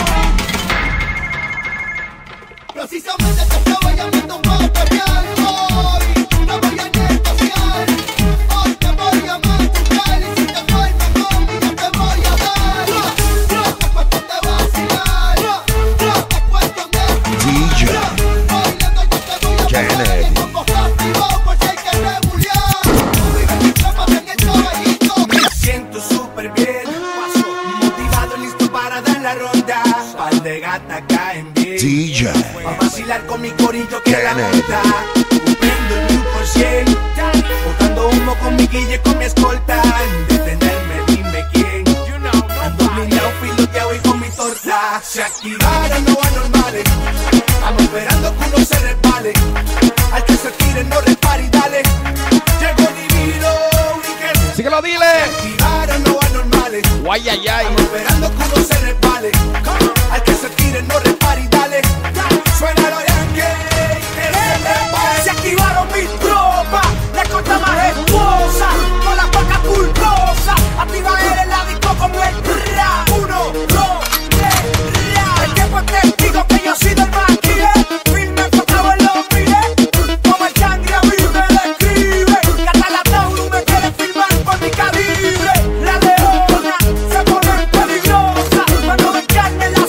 [SPEAKER 4] Precisamente te estaba llamando para pelear hoy. No voy a negociar. Hoy te voy a machucar y si te duermes conmigo te voy a dar. No es cuestión de vacilar. No es cuestión de
[SPEAKER 1] D J
[SPEAKER 4] bailando yo te voy a
[SPEAKER 1] Kennedy.
[SPEAKER 4] y como castigo por si hay que regular. No vives ni temas en el caballito.
[SPEAKER 2] Me siento súper bien, paso motivado, listo para dar la ronda. Par de gatas caen bien.
[SPEAKER 1] D J
[SPEAKER 2] Va a vacilar con mi corillo que la
[SPEAKER 1] Kennedy.
[SPEAKER 2] monta. Prendo el mil por cien. Botando humo con mi guille, con mi escolta. Detenerme, dime quién. Ando blindado, piloteado y con mi torta. Se activaron los anormales. Estamos esperando que uno se resbale. Al que se tire no repare y dale. Llegó divino y que
[SPEAKER 6] Síguelo, dile.
[SPEAKER 2] activaron los anormales.
[SPEAKER 6] Guay, ay, ay.
[SPEAKER 2] Estamos esperando que uno se resbale. Al que se tire no repare y dale. Suena los yankees, que se repare. Se activaron mis tropas, la corta majestuosa, con la paca pulposa. Activa el disco como el ra. Uno, dos, tres, ra. El tiempo es testigo que yo soy del maquille. Firme enfocado en los miles. Como el changri a mí me describe. Que hasta la Tauro me quiere filmar por mi calibre. La leona se pone peligrosa cuando me carne la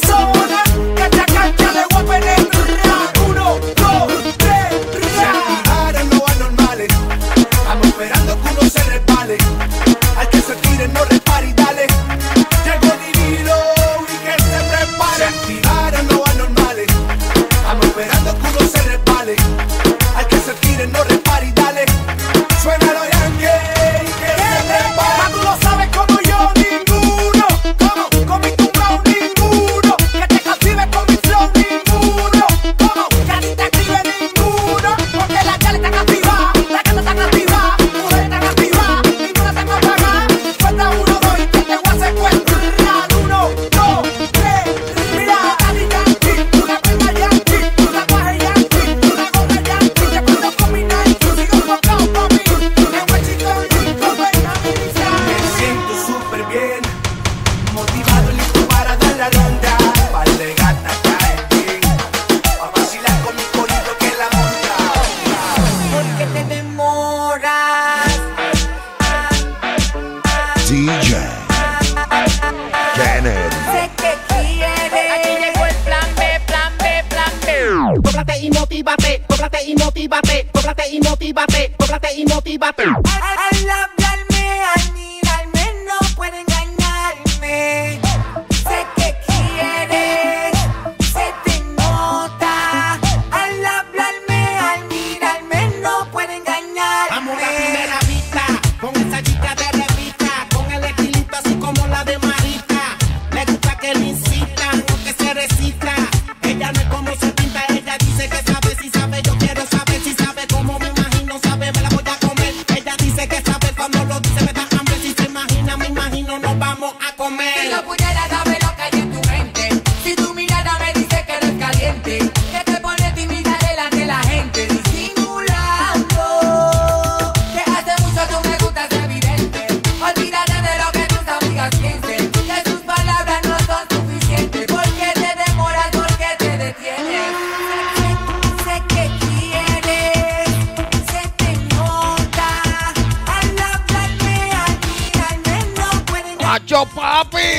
[SPEAKER 15] motívate, cóbrate y motívate, cóbrate y motívate.
[SPEAKER 16] Al hablarme, al mirarme, no puede engañarme. Sé que quieres, se te nota. Al hablarme, al mirarme, no puede engañarme.
[SPEAKER 15] Vamos a la primera vista, con esa chica de revista, con el estilito así como la de Marita. Le gusta que le incitan, no que se recita. Ella no es como se pinta, ella dice que sabe, si sabe, yo quiero saber si sabe cómo me imagino, sabe, me la voy a comer. Ella dice que sabe, cuando lo dice me da hambre, si se imagina, me imagino, nos vamos a comer.
[SPEAKER 16] Si yo pudiera saber lo que hay en tu mente, si tu mirada me dice que eres caliente, que te pone tímida delante de la gente, disimulando, que hace mucho tú me gustas evidente. Olvídate de lo que tus amigas piensen, que tus palabras no son suficientes, porque te demoras, porque te detienes. Sé, sé que quieres, se te nota, al hablarme, al mirarme, no pueden
[SPEAKER 6] ¡Macho papi!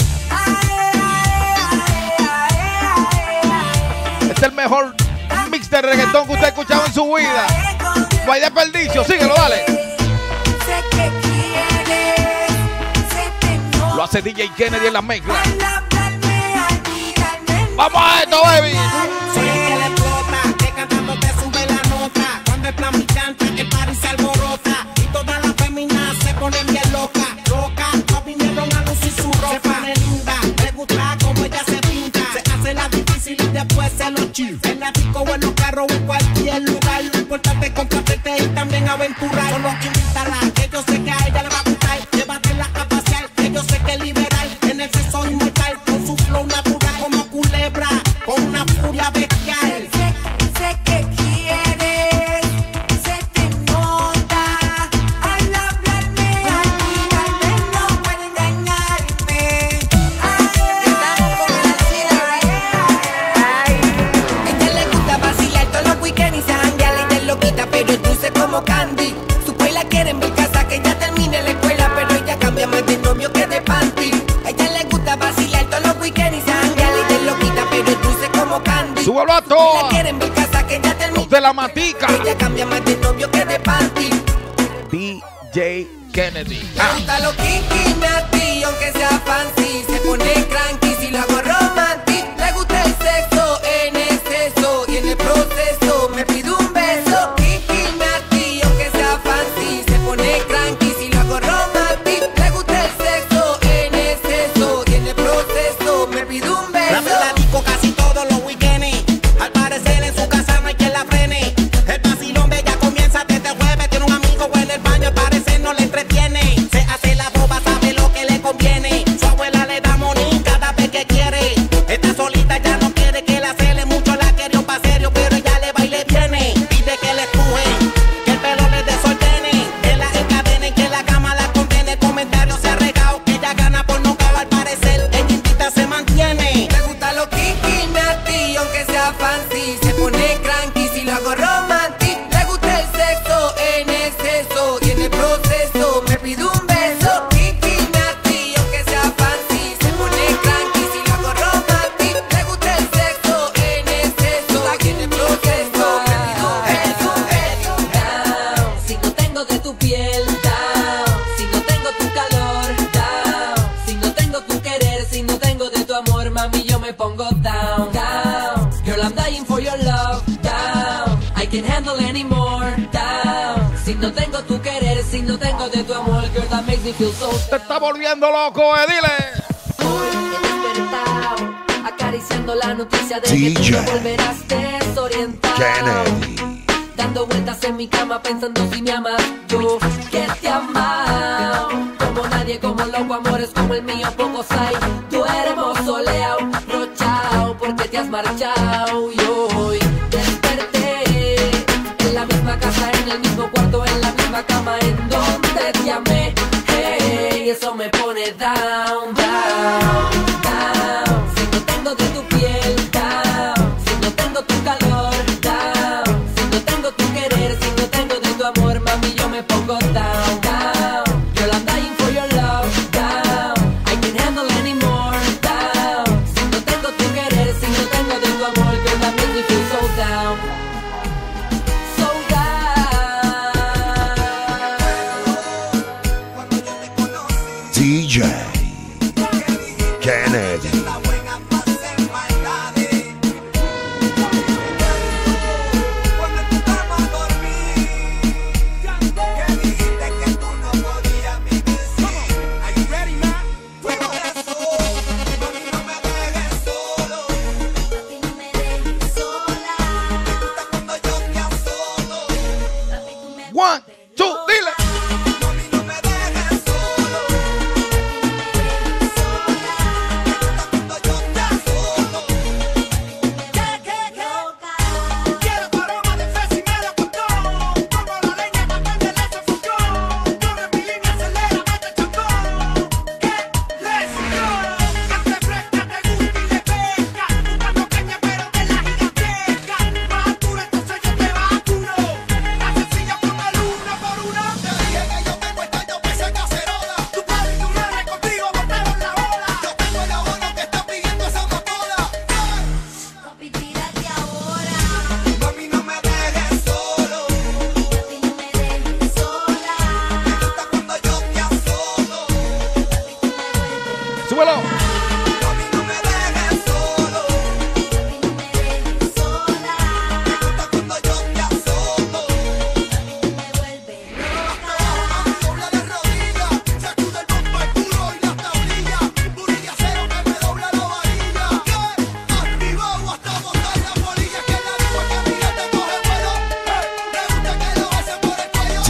[SPEAKER 6] Este es el mejor mix de reggaetón que usted ha escuchado en su vida. No hay desperdicio, síguelo, dale.
[SPEAKER 16] Sé que quieres, se te nota.
[SPEAKER 6] Lo hace D J Kennedy en la mezcla. Vamos a esto, baby.
[SPEAKER 15] Soy el que le explota, que cantando te sube la nota. Cuando el plan picante, el party se alborota. Y todas las féminas se ponen bien loca, loca. No vinieron a lucir su ropa. Se pone linda, le gusta como ella se pinta. Se hace la difícil y después se lo chill. En la disco o en los carros o en cualquier lugar. Lo importante es complacerse y también aventurar. Solo invítala, que yo sé que a ella le va a gustar. Llévatela a pasear, que yo sé que es liberal. En el sexo inmortal, con su flow natural como culebra, con una furia bestial.
[SPEAKER 16] Sé, sé que quieres, se te nota. Al hablarme, al mirarme, no puede engañarme. Estamos con el Alcina, ay. Ella le gusta vacilar todos los weekends y se janguea, ella es loquita, pero es dulce como candy. Su país la quiere en mi casa, que ya termine la escuela, pero ella cambia más de novio que de panty. A ella le gusta vacilar todos los weekends y se janguea, ella es loquita, pero es dulce como candy.
[SPEAKER 6] Súbelo a todo.
[SPEAKER 16] La quiere en mi casa, que ya termine.
[SPEAKER 6] De la matica.
[SPEAKER 16] Ella cambia más de novio que de panty.
[SPEAKER 6] D J Kennedy.
[SPEAKER 16] Me gusta lo kinky, natty, aunque sea fancy. Se pone cranky si lo hago romantic. Le gusta el sexo en exceso y en el proceso me pide un beso. Kinky, natty, aunque sea fancy. Se pone cranky si lo hago romantic. Le gusta el sexo en exceso y en el proceso me pide un
[SPEAKER 15] La
[SPEAKER 16] beso.
[SPEAKER 15] la disco casi todos los weekends. Al parecer en su casa no hay quien la frene. El vacilón de ella comienza desde jueves. Tiene un amigo en el baño, al parecer no le entretiene. Se hace la boba, sabe lo que le conviene. Su abuela le da money cada vez que quiere. Está solita, ya no quiere que la cele mucho. La quería pa' serio, pero ella le va y le viene. Pide que le empuje, que el pelo le desordene, que la encadene, que la cama la condene. Comentarios se ha regado, que ella gana por no caber. Al parecer, ella invita se mantiene.
[SPEAKER 16] Le gusta lo kinky, natty, aunque sea fancy. Se pone cranky si lo hago romantic. Le gusta el sexo en exceso y en el proceso me pide un beso. Kinky, natty, aunque sea fancy. Se pone cranky si lo hago romantic. Le gusta el sexo en exceso y en el proceso me pide un beso. Down, si no tengo de tu piel, down. Si no tengo tu calor, down. Si no tengo tu querer, si no tengo de tu amor, mami, yo me pongo down, down. Girl, I'm dying for your love, down. I can't handle anymore, down. Si no tengo tu querer, si no tengo de tu amor, girl, that makes me feel so down.
[SPEAKER 6] Te está volviendo loco, eh, dile.
[SPEAKER 16] Hoy he despertado, acariciando la noticia de que tú
[SPEAKER 1] D J
[SPEAKER 16] no volverás desorientado.
[SPEAKER 1] Kennedy.
[SPEAKER 16] Dando vueltas en mi cama pensando si me amas. Yo que te amo como nadie, como loco, amores como el mío pocos hay. Tú eres mozoleado, rochao, porque te has marchado. Y hoy desperté en la misma casa, en el mismo cuarto, en la misma cama en donde te amé. Hey, eso me pone down, down, down. Si no tengo de tu piel, down. Si no tengo tu calor, down. Si no tengo tu querer, si no tengo de tu amor, mami, yo me pongo down, down. Girl, I'm dying for your love, down. I can't handle anymore, down. Si no tengo tu querer, si no tengo de tu amor, girl, that makes me feel so down. So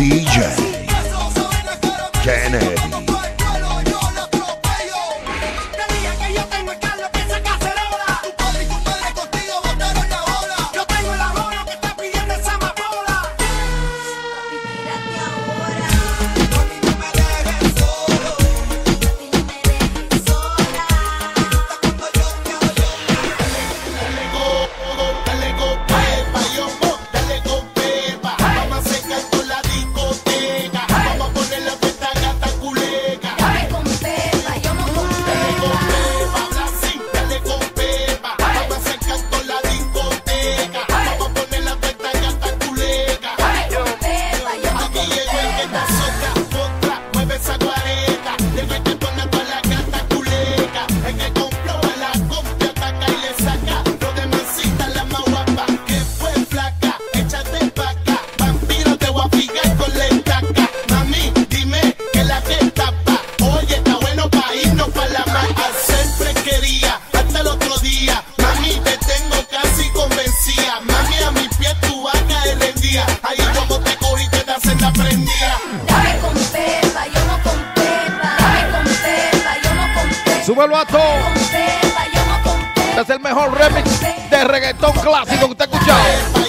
[SPEAKER 1] D J Kennedy.
[SPEAKER 6] Súbelo a todo. Este es el mejor remix de reggaetón clásico que usted ha escuchado.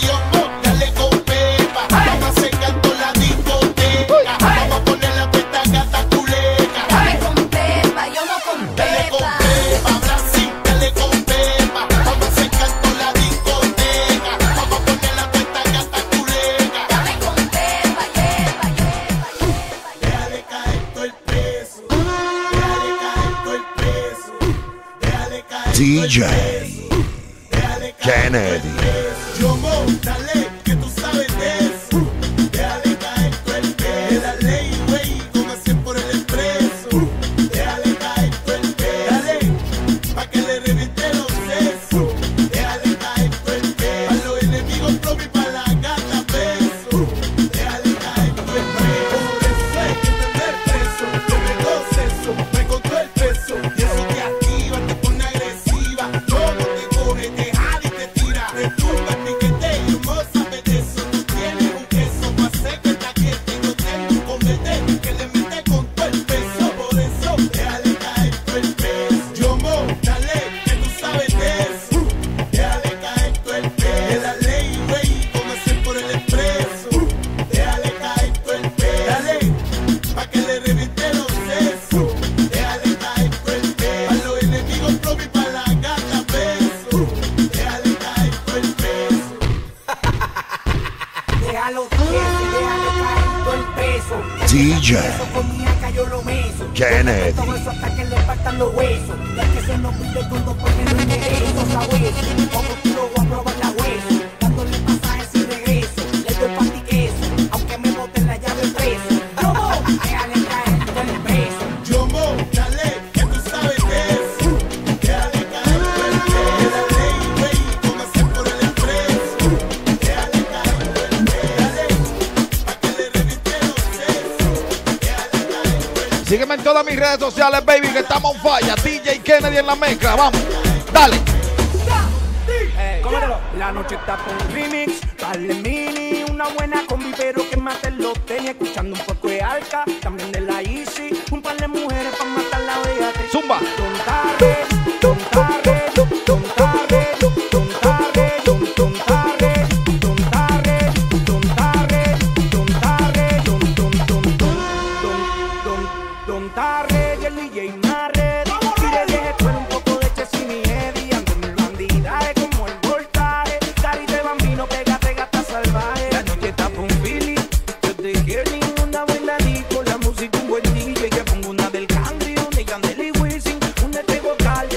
[SPEAKER 1] D J Kennedy.
[SPEAKER 4] Yo dale, que tú sabes de eso. Déjale caer todo el peso. La ley, güey, como cien por el expreso. Déjale caer todo el peso. Dale, pa' que le reviente los sesos. Déjale caer todo el peso. Pa' los enemigos propios y pa' la gata peso. Déjale caer todo el peso. Por eso hay que tener preso. Yo me gozo eso, me con todo el peso. Y eso te activa, te pone agresiva. Todo te coge, te jala y te tira. Te tumba el piquete y no sabes de eso. Tú tienes un queso pa' hacer que te aquiete. Yo tengo un comete que le mete con todo el peso. Por eso, déjale caer todo el peso. Yo dale, que tú sabes de eso. Déjale caer todo el peso. La ley, güey, comencé por el expreso. Déjale caer todo el peso. Dale, pa' que le reviente los sesos. Déjale caer todo el peso. Pa' los enemigos propios y pa' la gata peso. Déjale caer todo el peso.
[SPEAKER 2] Déjalo quieto, déjalo caer todo el peso.
[SPEAKER 1] D J
[SPEAKER 2] Eso con mi acá yo lo meso.
[SPEAKER 1] Kennedy.
[SPEAKER 2] Todo eso hasta que le faltan los huesos. Ya que se nos pide cuando ponen los negritos a hueso. Como tú lo voy a probar la hueso. Dándole pasajes sin regreso. Le doy pa' ti queso. Aunque me boten la llave preso. Yo voy, déjale caer todo el peso.
[SPEAKER 4] Yo dale, que tú sabes de eso. Déjale caer todo el peso. La ley, güey, comencé por el expreso. Déjale caer todo el peso. Dale, pa' que le reviente los sesos. Déjale caer todo el peso.
[SPEAKER 6] Sígueme en todas mis redes sociales, baby, que estamos on fire. D J Kennedy en la mezcla, vamos. Dale.
[SPEAKER 2] Cómetelo. La noche está con remix, dale mini, una buena combi, pero que mate los tenis, escuchando un poco de Alca, también de la Easy, un par de mujeres para matar la Beatriz.
[SPEAKER 6] Zumba.
[SPEAKER 2] Don Tarre, Don Tarre, Don Tarre, Don Tarre, Don Don Tarre, Don Tarre, Don Tarre, Don Tarre, Don Don Don Don Don Don Tarre, y el D J Marre, y le dije tú un poco de Chessy y Eddie, ando en el bandidaje como el voltaje, cari de bambino, pégate gata salvaje. La noche está por un feeling, yo te quiero una buena disco, la música un buen D J, que pongo una del Cangri, una de Yandel y Wisin, una de vocal,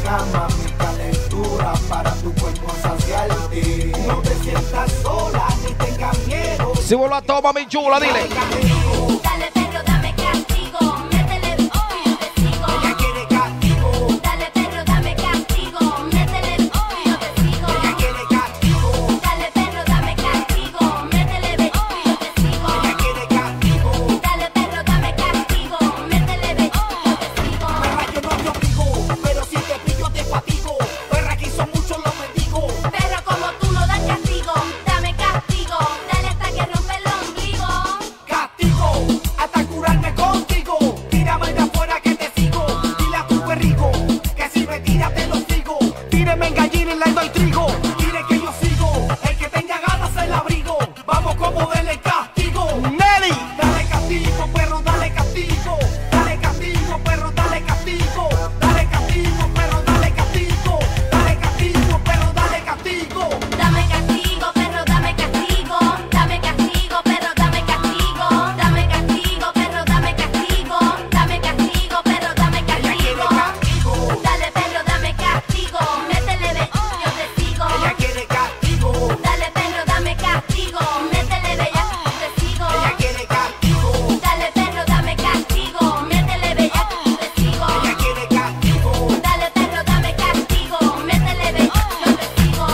[SPEAKER 4] cama, mi calentura para tu cuerpo saciarte. No te sientas sola ni tengas miedo.
[SPEAKER 6] Si vuelvo a toma, mi chula, dile.
[SPEAKER 14] Dale perro, dame castigo, métele, oh, yo te sigo.
[SPEAKER 4] Ella quiere castigo.
[SPEAKER 14] Dale perro, dame castigo, métele, oh, yo te sigo.
[SPEAKER 4] Ella quiere castigo.
[SPEAKER 14] Dale perro, dame castigo, métele, oh, yo te sigo.
[SPEAKER 4] Ella quiere castigo.
[SPEAKER 14] Dale perro, dame castigo, métele, oh, yo te sigo.
[SPEAKER 4] Perra, yo no te obligo, pero si te pillo te fatigo. Perra, aquí son muchos los mendigos.
[SPEAKER 14] Perro como tú no das castigo, dame castigo, dale hasta que rompe el ombligo.
[SPEAKER 4] Castigo, hasta curarme contigo. Tírame de afuera que te sigo. Dile a tu perrico que si me tira te lo sigo. Tíreme en gallina y le doy trigo. Dile que yo sigo, el que tenga ganas el abrigo. Vamos como dele castigo. Nelly, dale castigo, perro, dale castigo. Dale castigo, perro, dale castigo. Dale castigo, perro, dale castigo. Dale castigo, perro, dale castigo.
[SPEAKER 14] Dame castigo, perro, dame castigo. Dame castigo, perro, dame castigo. Dame castigo, perro, dame castigo. Dame castigo, perro, dame castigo. Dale perro, dame castigo. Métele, ve, yo te sigo.
[SPEAKER 4] Ella quiere castigo.
[SPEAKER 14] Dale perro, dame castigo. Métele, ve, ya te sigo.
[SPEAKER 4] Ella quiere castigo.
[SPEAKER 14] Dale perro, dame castigo. Métele, ve, ya te sigo.
[SPEAKER 4] Ella quiere castigo.
[SPEAKER 14] Dale perro, dame castigo. Métele, ve, yo te sigo.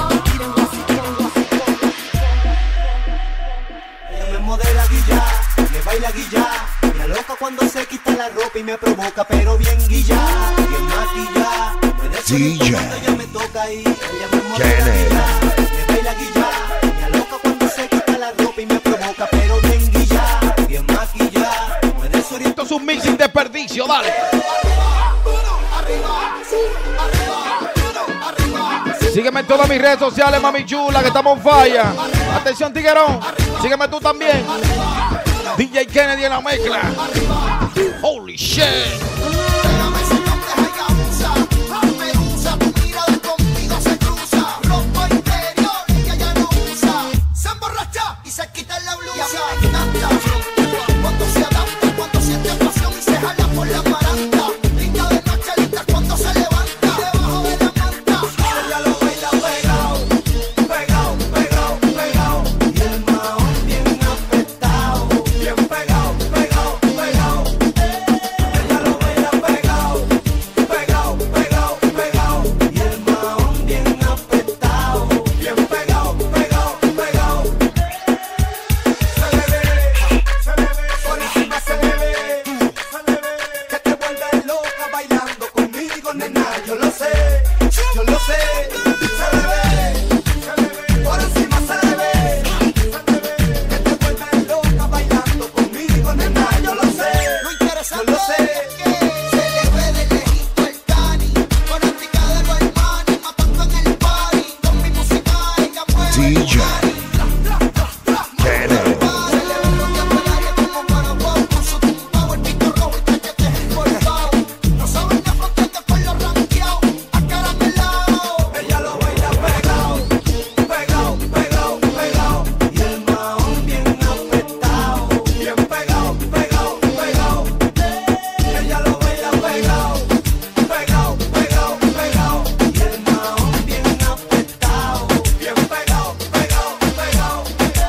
[SPEAKER 4] Ella me modela guilla, me baila guilla. Me aloca cuando se quita la ropa y me provoca, pero bien guilla, bien maquilla. Me desoriento
[SPEAKER 1] D J.
[SPEAKER 4] cuando ella me toca y ella me modela guilla, me baila guilla. Me aloca cuando se quita la ropa y me provoca, pero bien guilla, bien maquilla. Me desoriento.
[SPEAKER 6] Esto es un mix sin desperdicio, dale. Sígueme en todas mis redes sociales, mami chula, que estamos en falla. Atención, tiguerón. Sígueme tú también. D J Kennedy en la mezcla. Holy shit.
[SPEAKER 4] Se emborracha y se quita la blusa. Cuando se adapta, cuando siente pasión y se jala por la baranda. Linda de noche, linda cuando se levanta. Debajo de la manta, ella lo baila pegado, pegado, pegado, pegado. Y el mahón bien apretado, bien pegado, pegado, pegado. Ella lo baila pegado, pegado, pegado, pegado. Y el mahón bien apretado, bien pegado, pegado, pegado. Se le ve, se le ve, por encima se le ve, se le ve, que te vuelves loca bailando conmigo, nena, yo lo sé, yo lo sé, se le ve, se le ve, por encima se le ve, se le ve, que te vuelves loca bailando conmigo, nena, yo lo sé, yo lo sé, se le ve de lejito el Cani, fanática de los hermanos, matando en el party, con mi música ella mueve
[SPEAKER 1] D J Kennedy.
[SPEAKER 4] no saben la frontera por los ranqueados, acaramelados. Ella lo baila pegado, pegado, pegado, pegado. Y el mahón bien apretado, bien pegado, pegado, pegado. Ella lo baila pegado, pegado, pegado, pegado. Y el mahón bien apretado, bien pegado, pegado, pegado.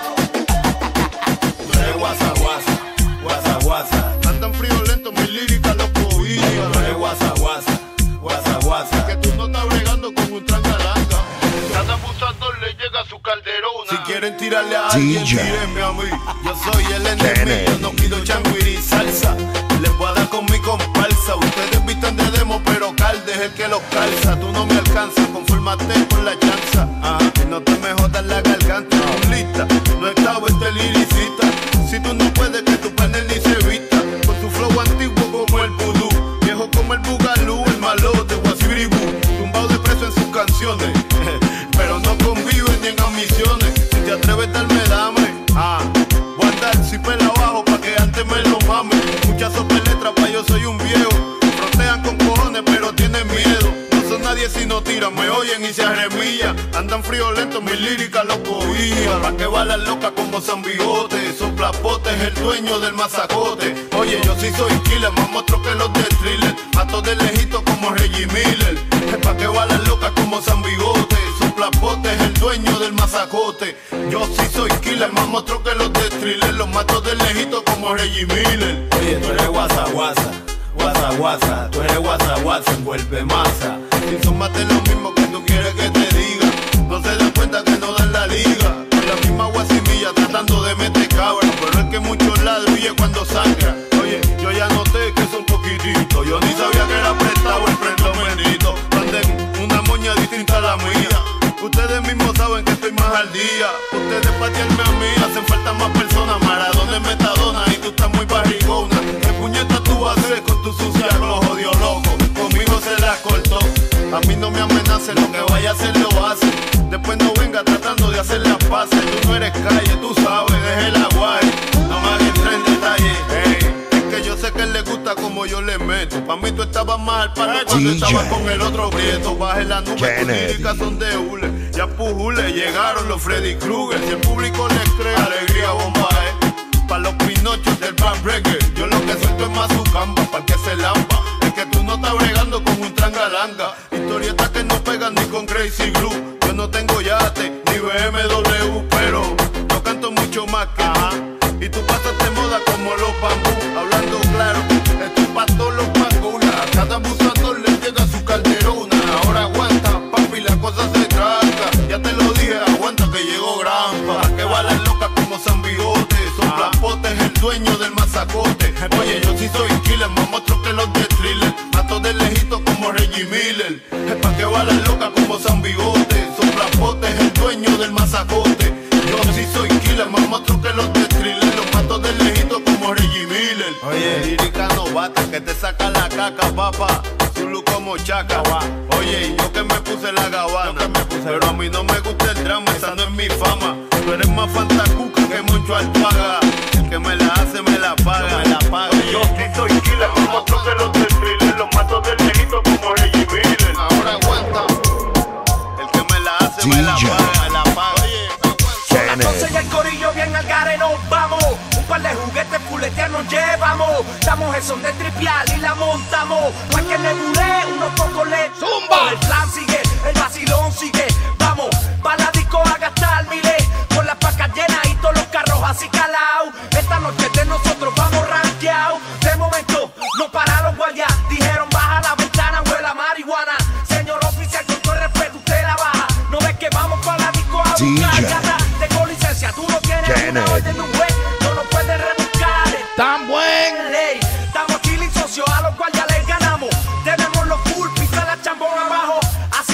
[SPEAKER 9] Tú eres guasa, guasa, guasa, guasa. Andan friolento, mi lírica lo cobija. Tú eres guasa, guasa, guasa, guasa. Que tú no estás bregando con un trangalanga. Cada abusador le llega a su calderona. Si quieren tirarle a alguien,
[SPEAKER 1] D J
[SPEAKER 9] tírenme a mí. Yo soy el enemigo,
[SPEAKER 1] Kennedy.
[SPEAKER 9] no pido changuiri salsa. Les voy a dar con mi comparsa. Ustedes visten de demo, pero Calde es el que los calza. Tú no me alcanzas, confórmate con la chanza. Ajá, que no te me jodas la garganta. Lista, no estaba este liricista. Si tú no puedes, que tu panel ni se vista. Con tu flow antiguo como el vudú, viejo como el bugalú, el malote, guasibiribú. Tumbado de preso en sus canciones, pero no conviven ni en ambiciones. Si te atreves, darme dame. Ah, voy a andar si pela abajo pa' que antes me lo mame. Muchas sopletras pa' yo soy un viejo. Frontean con cojones, pero tienen miedo. No son nadie si no tiran, me oyen y se arremillan. Andan friolentos, mis líricas los cobían. Pa' que balan loca como San Bigote. Soplapote es el dueño del mazacote. Oye, yo sí soy killer, más monstruo que los de thriller. Mato de lejito como Reggie Miller. Pa' que que va la loca como San Bigote. Soplapote es el dueño del mazacote. Yo sí soy killer, más monstruo que los de Thriller. Los mato de lejito como Reggie Miller.
[SPEAKER 17] Oye, tú eres guasa, guasa, guasa, guasa. Tú eres guasa, guasa, envuelve masa.
[SPEAKER 9] Si son más de lo mismo que tú quieres que te diga, no se dan cuenta que no dan la liga. La misma guasimilla tratando de meter cabra, pero es que muchos ladrillos cuando sangra. Oye, yo ya noté que es un poquitito. Yo ni sabía que era prestado el prendo bendito. Manden una moña distinta a la mía. Ustedes mismos saben que estoy más al día. Ustedes patearme a mí, hacen falta más personas. Maradona es metadona y tú estás muy barrigona. ¿Qué puñeta tú vas a hacer con tu sucia rojo, jodido loco? Conmigo se la cortó. A mí no me amenacen, lo que vaya a hacer lo hace. Después no venga tratando de hacer las paces. Tú no eres calle, tú sabes, deje el aguaje. No me hagas el tren detalle. Hey, es que yo sé que él le gusta como yo le meto. Pa' mí tú estabas mal, para cuando
[SPEAKER 1] D J
[SPEAKER 9] estabas con el otro prieto. Baje la nube, tus
[SPEAKER 1] Kennedy.
[SPEAKER 9] líricas son de hule. Ya pujule, llegaron los Freddy Krueger. Si el público les cree, alegría bomba, eh. Pa' los pinochos del Bad Reggae. Yo lo que suelto es más su camba, pa' que se lampa. Es que tú no estás bregando con un trangalanga. Historietas que no pegan ni con Crazy Glue. Yo no tengo yate, ni B M W, pero yo canto mucho más que tú. Y tú pasas de moda como los bambú. Hablando claro, esto es pa' todos los pangulas. Cada abusador le llega su calderona. Ahora aguanta, papi, la cosa se tranca. Ya te lo dije, aguanta que llegó Grampa. Que va la loca como San Bigote. Soplapote es el dueño del mazacote. Oye, yo sí soy killer, más monstruo que los de Thriller. Mato de lejito como Reggie Miller. Es pa' que va la loca como San Bigote. Soplapote es el dueño del mazacote. Yo sí soy killer, más monstruo que los de Thriller. Los mato de lejito como Reggie Miller. Oye, lírica novata que te saca la caca, papá. Zulu como chaca. Oye, y yo que me puse la gabana. Pero a mí no me gusta el drama, esa no es mi fama. Tú eres más fantacuca que mucho alpaga. El que me la hace me la paga. Me la paga. Yo sí soy killer, más monstruo que los de Thriller. Los mato de lejito como Reggie Miller. Ahora aguanta. El que me la hace me la paga. Me la paga.
[SPEAKER 2] Entonces ya el corillo bien al gare nos vamos. Un par de juguetes fuletear nos llevamos. Damos el son de tripial y la montamos. Pa' que nebule unos pocos le zumba. El plan sigue, el vacilón sigue. Vamos, pa' la disco a gastar miles. Con las pacas llenas y todos los carros así calados. Esta noche de nosotros vamos rankeados. De momento no para los guardias. Dijeron baja la ventana, huele a marihuana. Señor oficial, con todo el respeto usted la baja. No ves que vamos pa' la disco a buscar gata. Tengo licencia, tú no tienes una orden de un juez. No nos puedes rebuscar.
[SPEAKER 6] Tan buen
[SPEAKER 2] ley. Estamos aquí socio, a los cuales ya les ganamos. Tenemos los full, pisa la chambón abajo. Así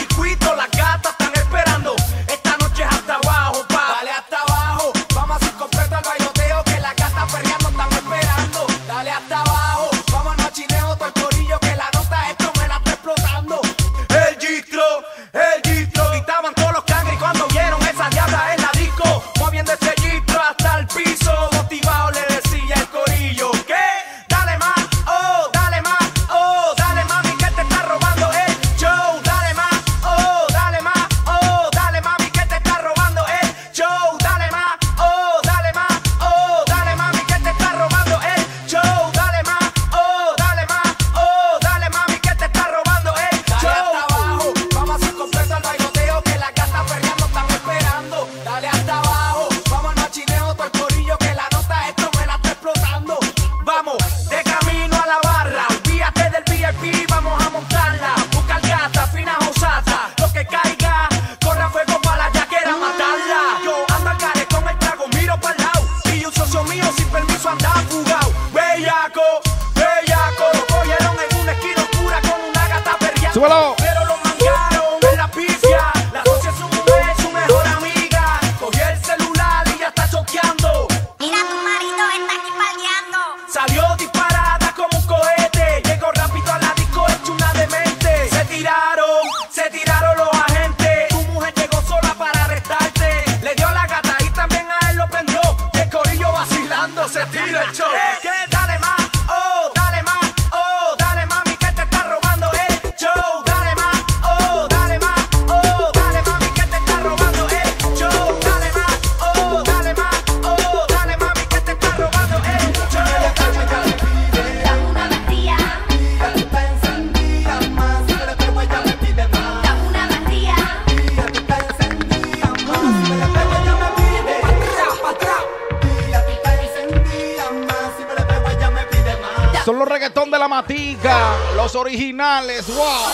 [SPEAKER 6] de la matica, los originales, wow.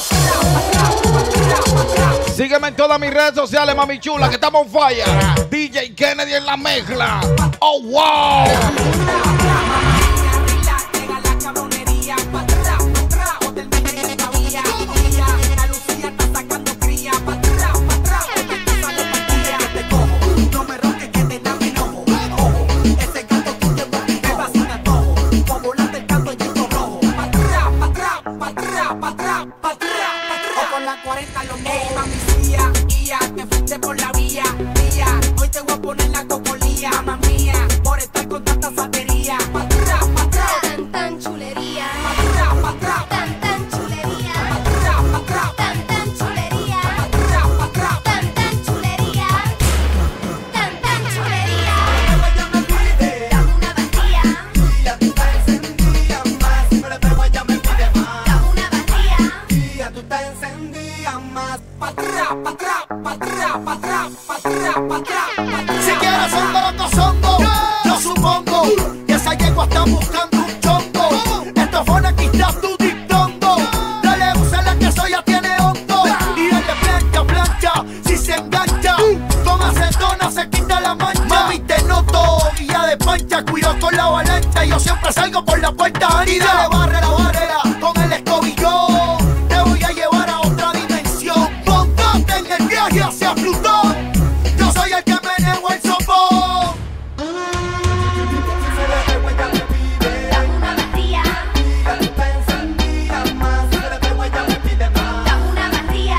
[SPEAKER 6] Sígueme en todas mis redes sociales, mami chula, que estamos en falla. D J Kennedy en la mezcla. Oh, wow.
[SPEAKER 2] Por la vía, vía, hoy te voy a poner la cocolía, mamá mía, por estar con tanta satería. Pa' atrás, pa' atrás,
[SPEAKER 14] Tan tan chulería.
[SPEAKER 2] pa' atrás, pa' atrás,
[SPEAKER 14] Tan tan chulería.
[SPEAKER 2] pa' atrás, pa' atrás,
[SPEAKER 14] Tan tan chulería.
[SPEAKER 2] pa' atrás, pa' atrás.
[SPEAKER 14] Tan tan chulería. Tan tan chulería.
[SPEAKER 2] Ella me pide,
[SPEAKER 14] Dame una vacía.
[SPEAKER 2] ya tú estás encendida más, pero luego ella me pide más.
[SPEAKER 14] Dame una vacía.
[SPEAKER 2] Ya tú estás encendida más. Pa' atrás, pa' atrás, pa' atrás, pa' atrás, pa' atrás, pa' atrás, pa' atrás.
[SPEAKER 4] Si quieres son songo, no supongo que esa yegua está buscando un chongo. Esto fue una quita tu diptongo. Dale, úsala que eso ya tiene hondo. Y dale plancha, plancha, si se engancha. Con acetona se quita la mancha. Mami, te noto, guía de pancha. Cuidado con la avalancha, yo siempre salgo por la puerta ancha. Y dale, barre la barrera con el escobillón. Te voy a llevar a otra dimensión. Montate en el viaje hacia Plutón. Yo soy el que meneo el sopón.
[SPEAKER 14] Dame una vacía. Dame una vacía.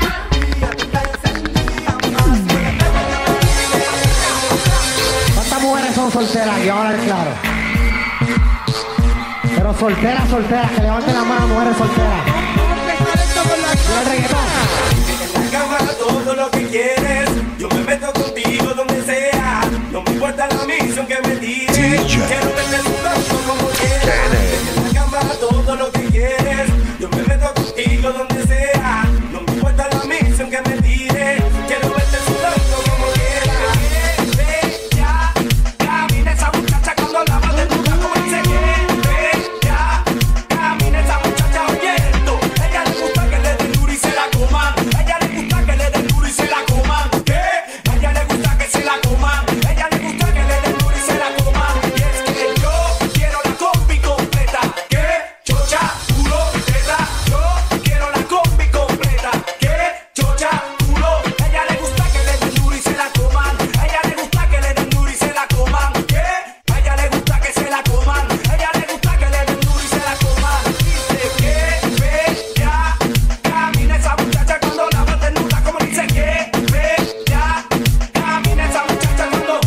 [SPEAKER 15] ¿Cuántas mujeres son solteras aquí? Ahora es claro. Pero solteras, solteras, que levanten la mano, mujeres solteras. ¿Y el reggaetón?
[SPEAKER 3] En la cama todo lo que quieres, yo me meto contigo donde sea, no me importa la misión que me tires,
[SPEAKER 1] D J
[SPEAKER 3] quiero verte sudando como quieras. En la cama todo lo que quieres, yo me meto contigo donde sea, no me importa la misión que me tires, quiero verte sudando como quieras. Ve ya, camina esa muchacha cuando la va desnuda como dice que ve ya, camina esa muchacha oyendo, ella le gusta que le den duro y se la coman, ella le gusta que le den duro y se la coman, ¿qué? A ella le gusta que se la coman, ella le gusta que le den duro y se la coman, y es que yo quiero la combi completa, ¿qué? Chocha, culo, teta, yo quiero la combi completa, ¿qué? Chocha, culo, ella le gusta que le den duro y se la coman, a ella le gusta que le den duro y se la coman, ¿qué? A ella le gusta que se la coman, a ella le gusta que le den duro y se la coman, dice que ve ya, camina esa muchacha cuando la va desnuda, como dice que ve ya, camina esa muchacha cuando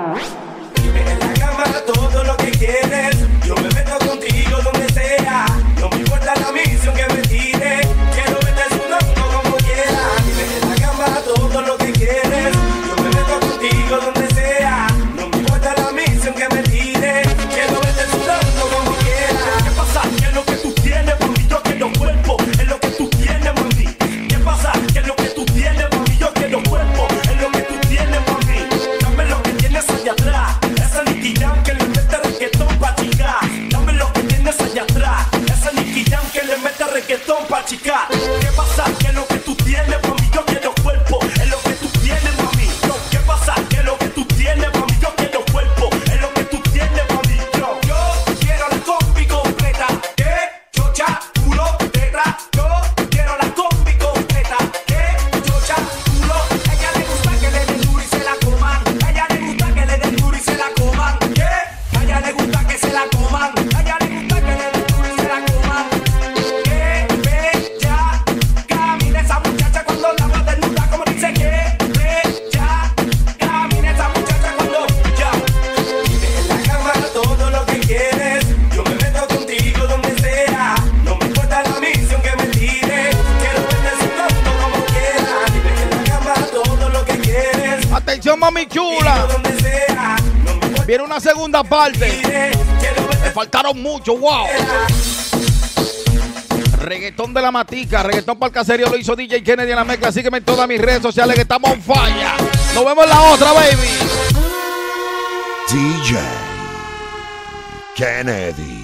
[SPEAKER 3] dime en la cama todo lo que quieres, yo me meto contigo donde sea, no me importa la misión que me tire, quiero verte sudando como quieras. Dime en la cama todo lo que quieres, yo me meto contigo donde sea, no me importa la misión que me tire, quiero verte sudando como quieras. ¿Qué pasa? ¿Qué es lo que tú tienes, mami? Yo quiero cuerpo, es lo que tú tienes, mami. ¿Qué pasa? ¿Qué es lo que tú tienes, mami? Yo quiero cuerpo, es lo que tú tienes, mami. Dame lo que tienes allá atrás, esa Nicky Jam que le mete reggaetón pa' chicar. Dame lo que tienes allá atrás, esa Nicky Jam que le mete reggaetón pa' chicar. ¿Qué pasa? ¿Qué es lo que tú tienes, mami? Yo quiero cuerpo, es lo que tú tienes, mami. Yo, ¿qué pasa? ¿Qué es lo que tú tienes, mami? Yo quiero cuerpo, es lo que tú tienes, mami. Yo, yo quiero la combi completa, ¿qué? Chocha, culo, teta, yo quiero la combi completa, ¿qué? Chocha, culo, a ella le gusta que le den duro y se la coman, a ella le gusta que le den duro y se la coman, ¿qué? A ella le gusta que se la coman, a ella le gusta que le den duro y se la coman, ¿qué? Ve ya, camina esa muchacha cuando la va desnuda, como dice que ve ya, camina esa muchacha cuando ya. Dime en la cama todo lo que quieres, yo me meto contigo donde sea, no me importa la misión que me tire, quiero verte sudando como quieras. Dime en la cama todo lo que quieres,
[SPEAKER 6] Atención, mami chula.
[SPEAKER 3] donde sea, no me importa
[SPEAKER 6] Viene una segunda parte.
[SPEAKER 3] quiero
[SPEAKER 6] Me
[SPEAKER 3] verte
[SPEAKER 6] faltaron mucho, wow. Reggaetón de la matica, reggaetón para el caserío lo hizo D J Kennedy en la mezcla. Sígueme en todas mis redes sociales que estamos on fire. Nos vemos en la otra, baby.
[SPEAKER 1] D J Kennedy.